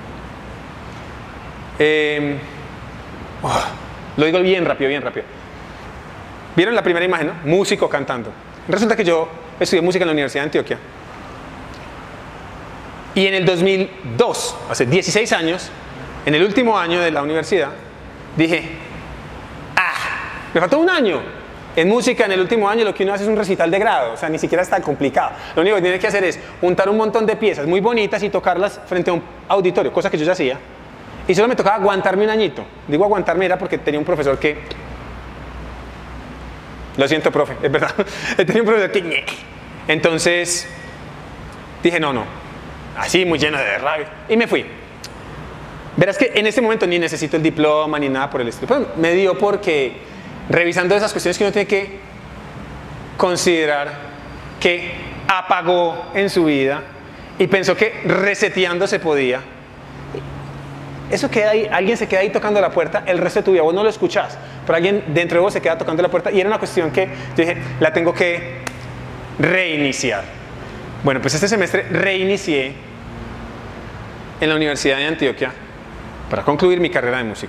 eh, oh, lo digo bien rápido, bien rápido. ¿Vieron la primera imagen, no? Músico cantando. Resulta que yo estudié música en la Universidad de Antioquia. Y en el dos mil dos, hace dieciséis años, en el último año de la universidad, dije, ah, me faltó un año. En música, en el último año, lo que uno hace es un recital de grado, o sea, ni siquiera es tan complicado. Lo único que tiene que hacer es juntar un montón de piezas muy bonitas y tocarlas frente a un auditorio, cosa que yo ya hacía. Y solo me tocaba aguantarme un añito. Digo aguantarme era porque tenía un profesor que... Lo siento, profe, es verdad. Tenía un profesor que... Entonces, dije, no, no. Así, muy lleno de rabia. Y me fui. Verás que en este momento ni necesito el diploma ni nada por el estilo. Pero me dio porque, revisando esas cuestiones que uno tiene que considerar, que apagó en su vida y pensó que reseteando se podía. Eso queda ahí, alguien se queda ahí tocando la puerta el resto de tu vida, vos no lo escuchás, pero alguien dentro de vos se queda tocando la puerta y era una cuestión que yo dije, la tengo que reiniciar. Bueno, pues este semestre reinicié en la Universidad de Antioquia para concluir mi carrera de música.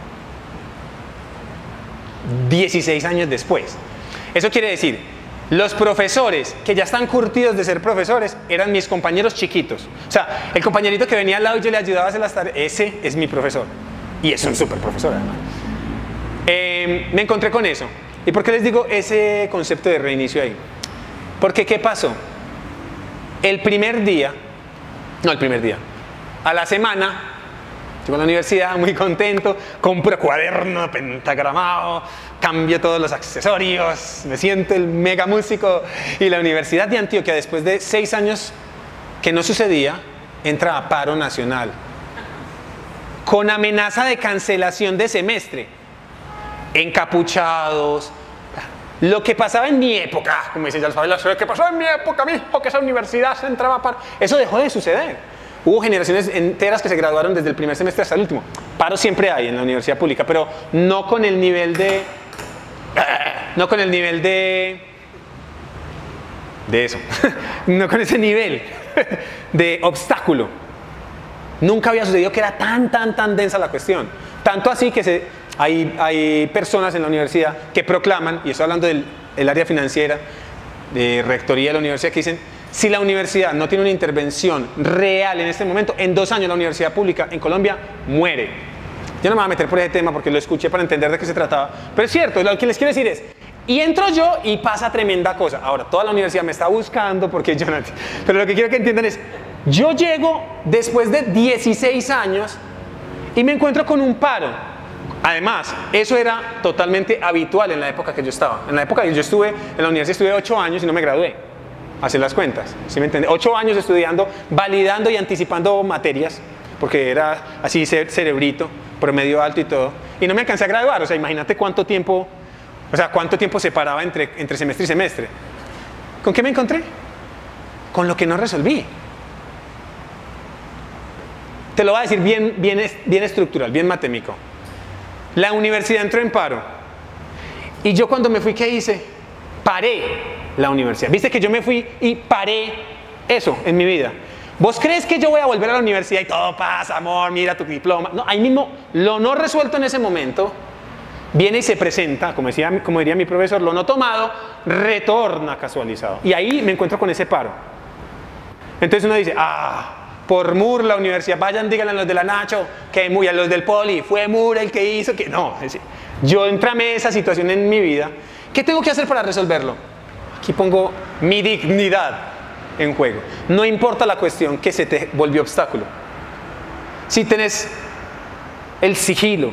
dieciséis años después. Eso quiere decir, los profesores que ya están curtidos de ser profesores eran mis compañeros chiquitos. O sea, el compañerito que venía al lado y yo le ayudaba a hacer las tareas, ese es mi profesor. Y es un súper profesor, además. Eh, me encontré con eso. ¿Y por qué les digo ese concepto de reinicio ahí? Porque, ¿qué pasó? El primer día, no el primer día, a la semana, llego a la universidad muy contento, compro cuaderno pentagramado, cambio todos los accesorios, me siento el mega músico. Y la Universidad de Antioquia, después de seis años que no sucedía, entra a paro nacional con amenaza de cancelación de semestre. Encapuchados. Lo que pasaba en mi época, como dicen ya los favelas, lo que pasaba en mi época, mijo, que esa universidad se entraba a paro. Eso dejó de suceder. Hubo generaciones enteras que se graduaron desde el primer semestre hasta el último. Paro siempre hay en la universidad pública, pero no con el nivel de... No con el nivel de... De eso. No con ese nivel de obstáculo. Nunca había sucedido que era tan, tan, tan densa la cuestión. Tanto así que se, hay, hay personas en la universidad que proclaman, y estoy hablando del el área financiera, de rectoría de la universidad, que dicen, si la universidad no tiene una intervención real en este momento, en dos años la universidad pública en Colombia muere. Yo no me voy a meter por ese tema porque lo escuché para entender de qué se trataba. Pero es cierto, lo que les quiero decir es, y entro yo y pasa tremenda cosa. Ahora, toda la universidad me está buscando porque yo no... Pero lo que quiero que entiendan es, yo llego después de dieciséis años y me encuentro con un paro. Además, eso era totalmente habitual en la época que yo estaba. En la época que yo estuve en la universidad, estuve ocho años y no me gradué. Hacer las cuentas, ¿sí me entiende? Ocho años estudiando, validando y anticipando materias, porque era así cerebrito, promedio alto y todo. Y no me alcancé a graduar, o sea, imagínate cuánto tiempo, o sea, cuánto tiempo separaba entre, entre semestre y semestre. ¿Con qué me encontré? Con lo que no resolví. Te lo voy a decir bien, bien, bien estructural, bien matémico. La universidad entró en paro. Y yo cuando me fui, ¿qué hice? Paré la universidad. Viste que yo me fui y paré eso en mi vida. ¿Vos crees que yo voy a volver a la universidad y todo pasa, amor, mira tu diploma? No, ahí mismo, lo no resuelto en ese momento, viene y se presenta, como, decía, como diría mi profesor, lo no tomado, retorna casualizado. Y ahí me encuentro con ese paro. Entonces uno dice, ah... por Moore la universidad, vayan, díganle a los de la Nacho, que muy a los del Poli, fue Moore el que hizo, que no, es decir, yo entramé esa situación en mi vida, ¿qué tengo que hacer para resolverlo? Aquí pongo mi dignidad en juego, no importa la cuestión que se te volvió obstáculo, si tenés el sigilo,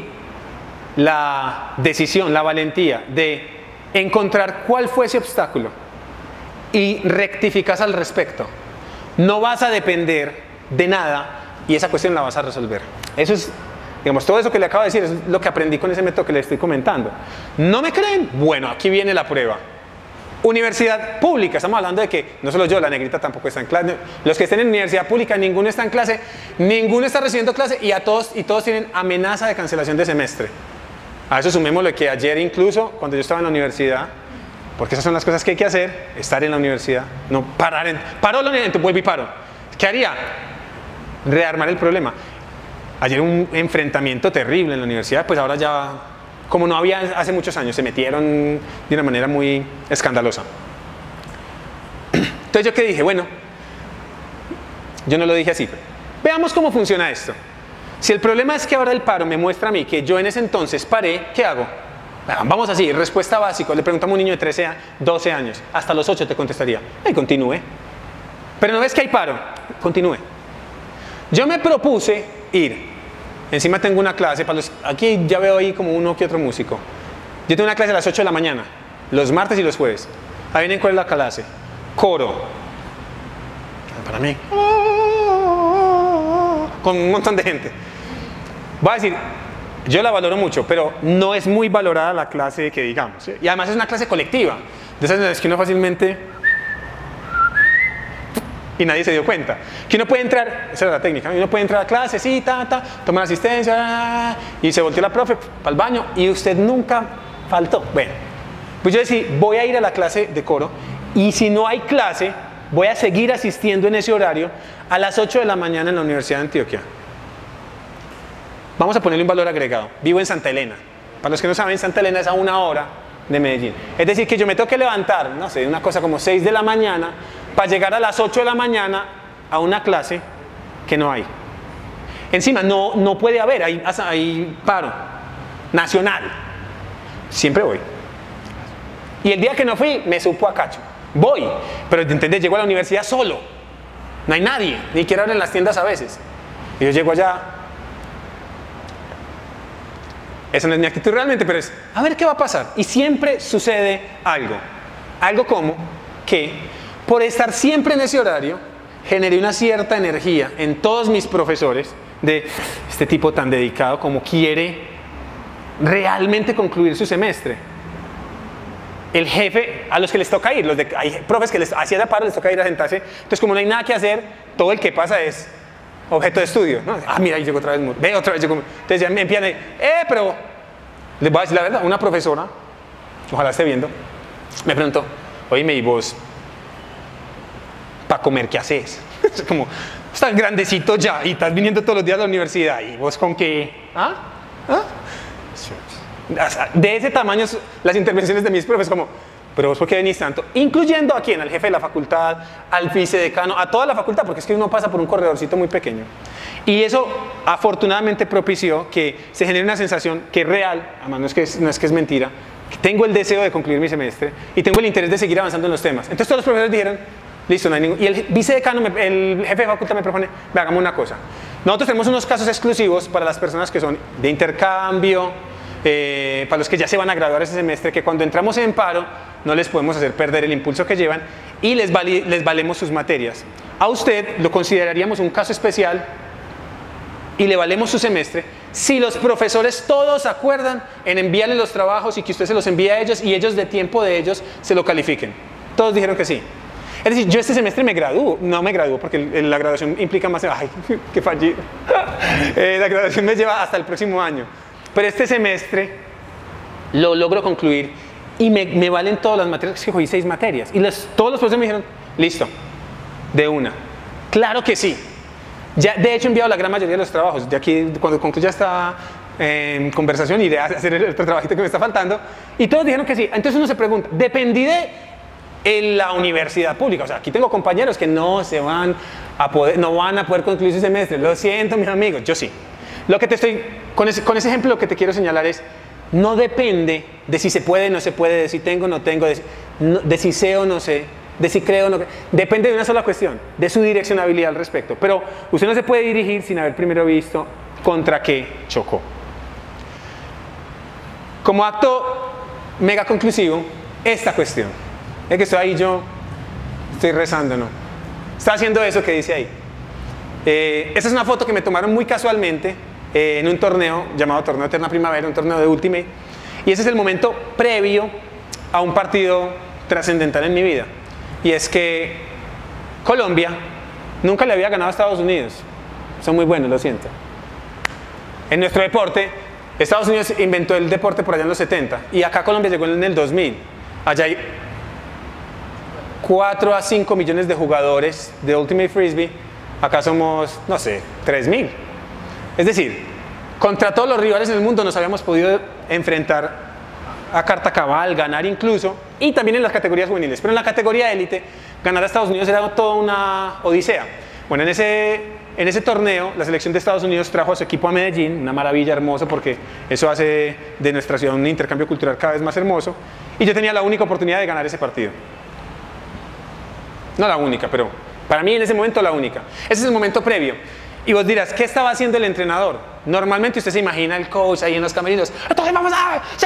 la decisión, la valentía de encontrar cuál fue ese obstáculo y rectificas al respecto, no vas a depender de nada y esa cuestión la vas a resolver. Eso es, digamos, todo eso que le acabo de decir es lo que aprendí con ese método que le estoy comentando. ¿No me creen? Bueno, aquí viene la prueba. Universidad pública, estamos hablando de que no solo yo, la negrita tampoco está en clase. Los que estén en universidad pública, ninguno está en clase, ninguno está recibiendo clase y a todos y todos tienen amenaza de cancelación de semestre. A eso sumémosle que ayer incluso, cuando yo estaba en la universidad, porque esas son las cosas que hay que hacer, estar en la universidad, no parar en... Paro la universidad, vuelvo y paro. ¿Qué haría? Rearmar el problema. Ayer un enfrentamiento terrible en la universidad, pues ahora ya, como no había hace muchos años, se metieron de una manera muy escandalosa. Entonces yo qué dije, bueno, yo no lo dije así, veamos cómo funciona esto. Si el problema es que ahora el paro me muestra a mí que yo en ese entonces paré, ¿qué hago? Vamos así, respuesta básica, le preguntamos a un niño de trece, doce años, hasta los ocho te contestaría, y continúe. Pero no ves que hay paro, continúe. Yo me propuse ir, encima tengo una clase, para los, aquí ya veo ahí como uno que otro músico. Yo tengo una clase a las ocho de la mañana, los martes y los jueves. Ahí vienen cuál es la clase, coro. Para mí, con un montón de gente. Voy a decir, yo la valoro mucho, pero no es muy valorada la clase que digamos, ¿sí? Y además es una clase colectiva, de esas es que uno fácilmente... y nadie se dio cuenta. Que uno puede entrar, esa era la técnica, uno puede entrar a clase, sí, ta, ta, tomar asistencia, y se volteó la profe para el baño, y usted nunca faltó. Bueno, pues yo decía, voy a ir a la clase de coro, y si no hay clase, voy a seguir asistiendo en ese horario a las ocho de la mañana en la Universidad de Antioquia. Vamos a ponerle un valor agregado. Vivo en Santa Elena. Para los que no saben, Santa Elena es a una hora de Medellín. Es decir, que yo me tengo que levantar, no sé, una cosa como seis de la mañana, para llegar a las ocho de la mañana a una clase que no hay. Encima, no, no puede haber, hay, hay paro nacional. Siempre voy. Y el día que no fui, me supo a cacho. Voy, pero ¿entendés? Llego a la universidad solo. No hay nadie, ni siquiera abren las tiendas a veces. Y yo llego allá. Esa no es mi actitud realmente, pero es, a ver qué va a pasar. Y siempre sucede algo. Algo como que, por estar siempre en ese horario, generé una cierta energía en todos mis profesores de este tipo tan dedicado como quiere realmente concluir su semestre. El jefe, a los que les toca ir, los de, hay profes que les hacía de paro, les toca ir a sentarse. Entonces, como no hay nada que hacer, todo el que pasa es objeto de estudio, ¿no? Ah, mira, ahí llegó otra vez, ve otra vez llegó. Entonces ya me empiezan a decir, eh, pero les voy a decir la verdad, una profesora, ojalá esté viendo, me preguntó, oíme, ¿y vos para comer qué haces? Es como, estás grandecito ya y estás viniendo todos los días a la universidad, ¿y vos con qué? ¿Ah? ¿Ah? De ese tamaño las intervenciones de mis profes, como, pero vos por qué venís tanto, incluyendo a quién, al jefe de la facultad, al vicedecano, a toda la facultad, porque es que uno pasa por un corredorcito muy pequeño. Y eso afortunadamente propició que se genere una sensación que es real, además no es que es, no es, que es mentira, que tengo el deseo de concluir mi semestre y tengo el interés de seguir avanzando en los temas. Entonces todos los profesores dijeron, listo, no hay ningún... Y el vicedecano, me, el jefe de facultad me propone, ve, hagamos una cosa. Nosotros tenemos unos casos exclusivos para las personas que son de intercambio, eh, para los que ya se van a graduar ese semestre, que cuando entramos en paro no les podemos hacer perder el impulso que llevan y les, vali, les valemos sus materias. A usted lo consideraríamos un caso especial y le valemos su semestre si los profesores todos acuerdan en enviarle los trabajos y que usted se los envíe a ellos y ellos de tiempo de ellos se lo califiquen. Todos dijeron que sí. Es decir, yo este semestre me gradúo, no me gradúo porque la graduación implica más, ay, qué fallido. eh, la graduación me lleva hasta el próximo año. Pero este semestre lo logro concluir y me, me valen todas las materias, que cogí seis materias. Y los, todos los profesores me dijeron, listo, de una. Claro que sí. Ya, de hecho, he enviado la gran mayoría de los trabajos. De aquí, cuando concluya esta eh, conversación, iré a hacer el otro trabajito que me está faltando. Y todos dijeron que sí. Entonces uno se pregunta, dependí de en la universidad pública. O sea, aquí tengo compañeros que no se van a poder, no van a poder concluir su semestre. Lo siento, mis amigos, yo sí. Lo que te estoy, con ese, con ese ejemplo, lo que te quiero señalar es, no depende de si se puede o no se puede, de si tengo o no tengo, de, no, de si sé o no sé, de si creo o no creo. Depende de una sola cuestión, de su direccionabilidad al respecto. Pero usted no se puede dirigir sin haber primero visto contra qué chocó. Como acto mega conclusivo, esta cuestión. Es que estoy ahí, yo estoy rezando, ¿no? Está haciendo eso que dice ahí. Eh, esta es una foto que me tomaron muy casualmente eh, en un torneo llamado Torneo Eterna Primavera, un torneo de Ultimate. Y ese es el momento previo a un partido trascendental en mi vida. Y es que Colombia nunca le había ganado a Estados Unidos. Son muy buenos, lo siento. En nuestro deporte, Estados Unidos inventó el deporte por allá en los setenta. Y acá Colombia llegó en el dos mil. Allá hay cuatro a cinco millones de jugadores de Ultimate Frisbee. Acá somos, no sé, tres mil. Es decir, contra todos los rivales en el mundo nos habíamos podido enfrentar a carta cabal, ganar incluso, y también en las categorías juveniles. Pero en la categoría élite, ganar a Estados Unidos era toda una odisea. Bueno, en ese, en ese torneo, la selección de Estados Unidos trajo a su equipo a Medellín, una maravilla, hermosa, porque eso hace de nuestra ciudad un intercambio cultural cada vez más hermoso. Y yo tenía la única oportunidad de ganar ese partido. No la única, pero para mí en ese momento la única. Ese es el momento previo. Y vos dirás, ¿qué estaba haciendo el entrenador? Normalmente usted se imagina el coach ahí en los camerinos. Entonces vamos a... ¡Sí!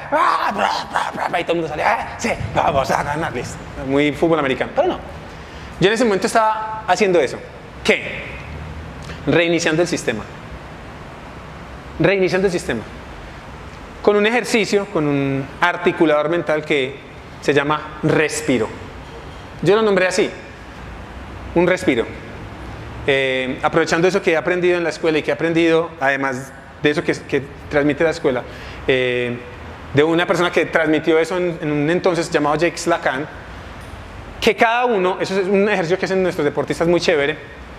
Y todo el mundo sale, ¡ah! ¡Sí! Vamos a ganarles. Muy fútbol americano. Pero no. Yo en ese momento estaba haciendo eso. ¿Qué? Reiniciando el sistema. Reiniciando el sistema. Con un ejercicio, con un articulador mental que se llama respiro. Yo lo nombré así. Un respiro. Eh, aprovechando eso que he aprendido en la escuela y que he aprendido, además de eso que, que transmite la escuela, eh, de una persona que transmitió eso en, en un entonces llamado Jacques Lacan, que cada uno, eso es un ejercicio que hacen nuestros deportistas muy chévere,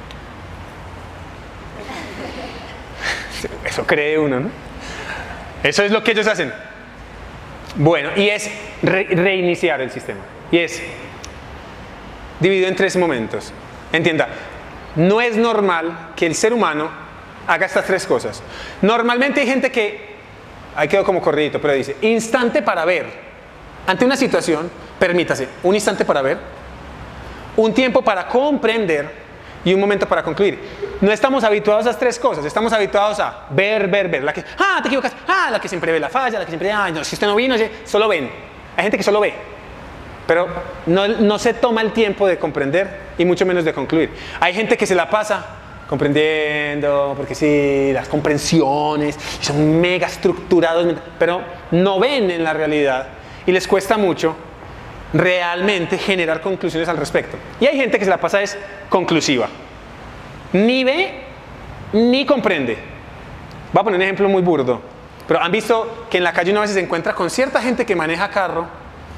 eso cree uno, ¿no? Eso es lo que ellos hacen. Bueno, y es re reiniciar el sistema, y es dividido en tres momentos. Entienda, no es normal que el ser humano haga estas tres cosas. Normalmente hay gente que, ahí quedó como corridito, pero dice, instante para ver. Ante una situación, permítase, un instante para ver, un tiempo para comprender y un momento para concluir. No estamos habituados a esas tres cosas, estamos habituados a ver, ver, ver. La que, ah, te equivocas, ah, la que siempre ve la falla, la que siempre, ah, no, si usted no vino, solo ven. Hay gente que solo ve. Pero no, no se toma el tiempo de comprender y mucho menos de concluir. Hay gente que se la pasa comprendiendo, porque sí, las comprensiones son mega estructurados, pero no ven en la realidad y les cuesta mucho realmente generar conclusiones al respecto. Y hay gente que se la pasa es conclusiva. Ni ve ni comprende. Voy a poner un ejemplo muy burdo, pero han visto que en la calle uno a veces se encuentra con cierta gente que maneja carro.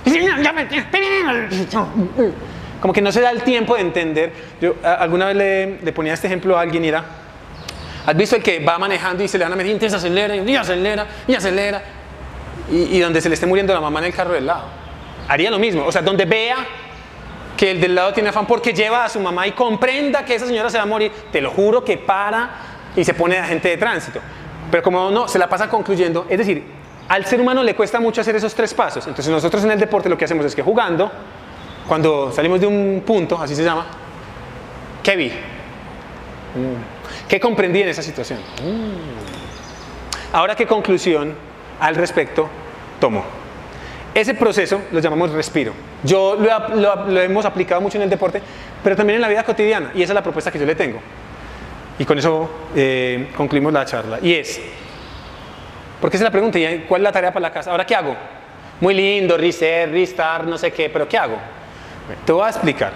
Como que no se da el tiempo de entender. Yo a, alguna vez le, le ponía este ejemplo a alguien y era, ¿has visto el que va manejando y se le van a meter y se acelera y acelera y acelera y, y donde se le esté muriendo la mamá en el carro del lado? haría lo mismo. O sea, donde vea que el del lado tiene afán porque lleva a su mamá y comprenda que esa señora se va a morir, te lo juro que para y se pone agente de tránsito. Pero como no, se la pasa concluyendo. Es decir, al ser humano le cuesta mucho hacer esos tres pasos. Entonces nosotros en el deporte lo que hacemos es que jugando, cuando salimos de un punto, así se llama, ¿qué vi? ¿Qué comprendí en esa situación? Ahora, ¿qué conclusión al respecto tomo? Ese proceso lo llamamos respiro. Yo lo, lo, lo hemos aplicado mucho en el deporte, pero también en la vida cotidiana, y esa es la propuesta que yo le tengo. Y con eso eh, concluimos la charla. Y es, porque esa es la pregunta, ¿y cuál es la tarea para la casa? ¿Ahora qué hago? Muy lindo, reset, restart, no sé qué, pero ¿qué hago? Te voy a explicar.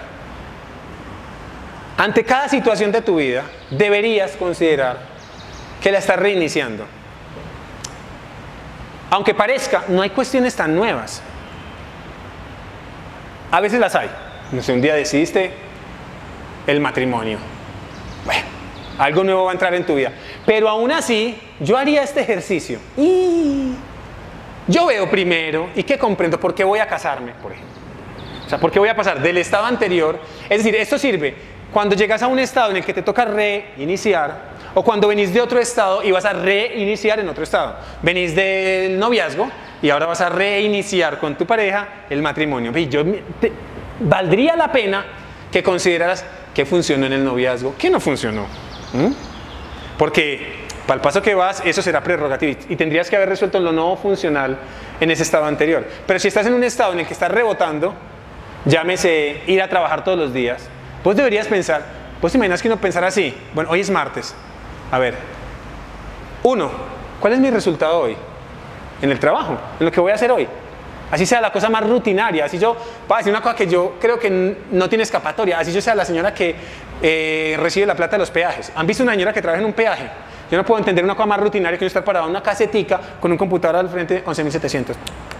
Ante cada situación de tu vida, deberías considerar que la estás reiniciando. Aunque parezca, no hay cuestiones tan nuevas. A veces las hay. No sé, un día decidiste el matrimonio. Bueno, algo nuevo va a entrar en tu vida. Pero aún así, yo haría este ejercicio. Y yo veo primero, ¿y qué comprendo? ¿Por qué voy a casarme, por ejemplo? O sea, ¿por qué voy a pasar del estado anterior? Es decir, esto sirve cuando llegas a un estado en el que te toca reiniciar, o cuando venís de otro estado y vas a reiniciar en otro estado. Venís del noviazgo y ahora vas a reiniciar con tu pareja el matrimonio. Y yo, te, valdría la pena que consideraras qué funcionó en el noviazgo, qué no funcionó. ¿Mm? Porque para el paso que vas, eso será prerrogativa y tendrías que haber resuelto lo no funcional en ese estado anterior. Pero si estás en un estado en el que estás rebotando, llámese ir a trabajar todos los días, vos deberías pensar, vos te imaginas que uno pensara así, bueno, hoy es martes, a ver, uno, ¿cuál es mi resultado hoy? En el trabajo, en lo que voy a hacer hoy. Así sea la cosa más rutinaria, así yo, para decir una cosa que yo creo que no tiene escapatoria, así yo sea la señora que eh, recibe la plata de los peajes. ¿Han visto una señora que trabaja en un peaje? Yo no puedo entender una cosa más rutinaria que yo estar parado en una casetica con un computador al frente, once mil setecientos.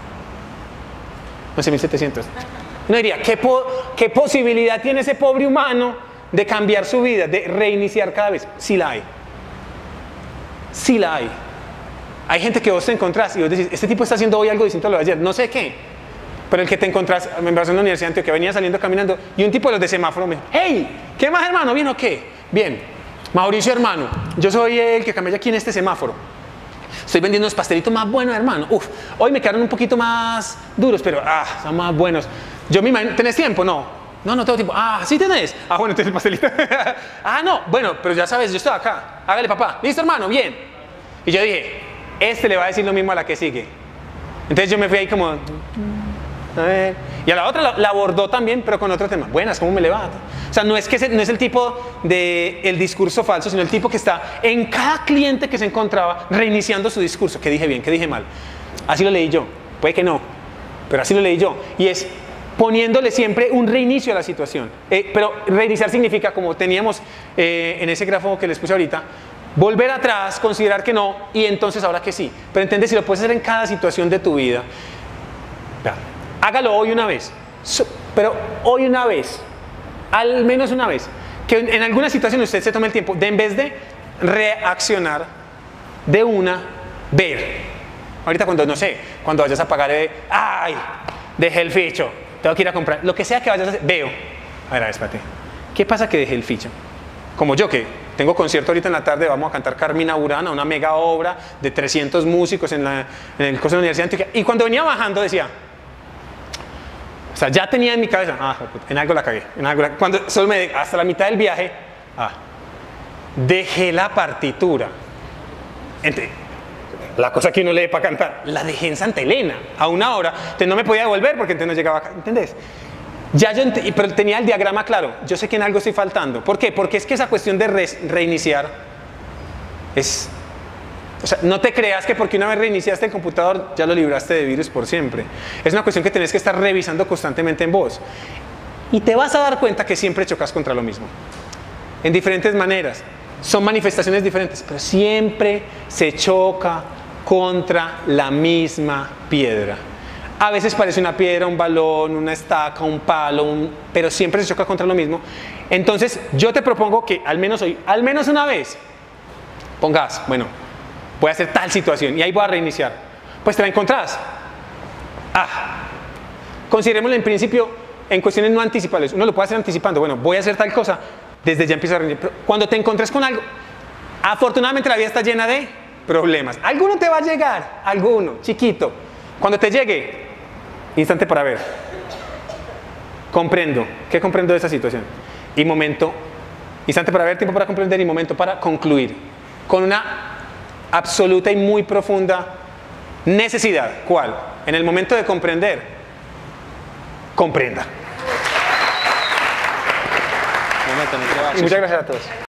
once mil setecientos. Uno diría, ¿qué, po ¿qué posibilidad tiene ese pobre humano de cambiar su vida, de reiniciar cada vez? Sí la hay. Sí la hay. Hay gente que vos te encontrás y vos decís, este tipo está haciendo hoy algo distinto a lo de ayer, no sé qué. Pero el que te encontrás, me pasó en la Universidad de Antioquia, venía saliendo caminando y un tipo de los de semáforo me dijo, hey, ¿qué más, hermano? ¿Bien o qué? Bien. Mauricio, hermano, yo soy el que camella aquí en este semáforo. Estoy vendiendo unos pastelitos más buenos, hermano. Uf, hoy me quedaron un poquito más duros, pero ah, son más buenos. Yo me imagino, ¿tenés tiempo? No. No, no tengo tiempo. Ah, ¿sí tenés? Ah, bueno, entonces el pastelito. Ah, no, bueno, pero ya sabes, yo estoy acá. Hágale, papá. ¿Listo, hermano? Bien. Y yo dije, este le va a decir lo mismo a la que sigue. Entonces yo me fui ahí como, a ver. Y a la otra la, la abordó también, pero con otro tema. Buenas, ¿cómo me levanto? O sea, no es, que se, no es el tipo del discurso falso, sino el tipo que está en cada cliente que se encontraba reiniciando su discurso. ¿Qué dije bien? ¿Qué dije mal? Así lo leí yo. Puede que no, pero así lo leí yo. Y es poniéndole siempre un reinicio a la situación. Eh, pero reiniciar significa, como teníamos eh, en ese grafo que les puse ahorita, volver atrás, considerar que no, y entonces ahora que sí. Pero entiende, si lo puedes hacer en cada situación de tu vida, ya, hágalo hoy una vez. Pero hoy una vez, al menos una vez, que en alguna situación usted se tome el tiempo de, en vez de reaccionar, de una, ver. Ahorita cuando, no sé, cuando vayas a pagar, eh, ay, dejé el ficho, tengo que ir a comprar, lo que sea que vayas a hacer, veo. A ver, a ver, espérate, ¿qué pasa que dejé el ficho? Como yo que tengo concierto ahorita en la tarde, vamos a cantar Carmina Burana, una mega obra de trescientos músicos en, la, en el curso de la Universidad de Antioquia. Y cuando venía bajando decía, o sea, ya tenía en mi cabeza, ah, en algo la cagué, en algo la, cuando solo me, hasta la mitad del viaje, ah, dejé la partitura. Entonces, la cosa que uno lee para cantar, la dejé en Santa Elena, a una hora, entonces no me podía devolver porque entonces no llegaba acá, ¿entendés? Ya yo, pero tenía el diagrama claro, yo sé que en algo estoy faltando. ¿Por qué? Porque es que esa cuestión de re, reiniciar es, o sea, no te creas que porque una vez reiniciaste el computador ya lo libraste de virus por siempre. Es una cuestión que tenés que estar revisando constantemente en vos. Y te vas a dar cuenta que siempre chocas contra lo mismo. En diferentes maneras. Son manifestaciones diferentes, pero siempre se choca contra la misma piedra. A veces parece una piedra, un balón, una estaca, un palo, un, pero siempre se choca contra lo mismo. Entonces yo te propongo que al menos hoy, al menos una vez, pongas, bueno, voy a hacer tal situación y ahí voy a reiniciar. Pues te la encontrás. Ah, Considerémoslo en principio en cuestiones no anticipables. Uno lo puede hacer anticipando. Bueno, voy a hacer tal cosa. Desde ya empiezo a rendir. Pero cuando te encontres con algo, afortunadamente la vida está llena de problemas. Alguno te va a llegar, alguno, chiquito. Cuando te llegue, instante para ver. Comprendo. ¿Qué comprendo de esa situación? Y momento, instante para ver, tiempo para comprender y momento para concluir. Con una absoluta y muy profunda necesidad. ¿Cuál? En el momento de comprender, comprenda. Y muchas gracias a todos.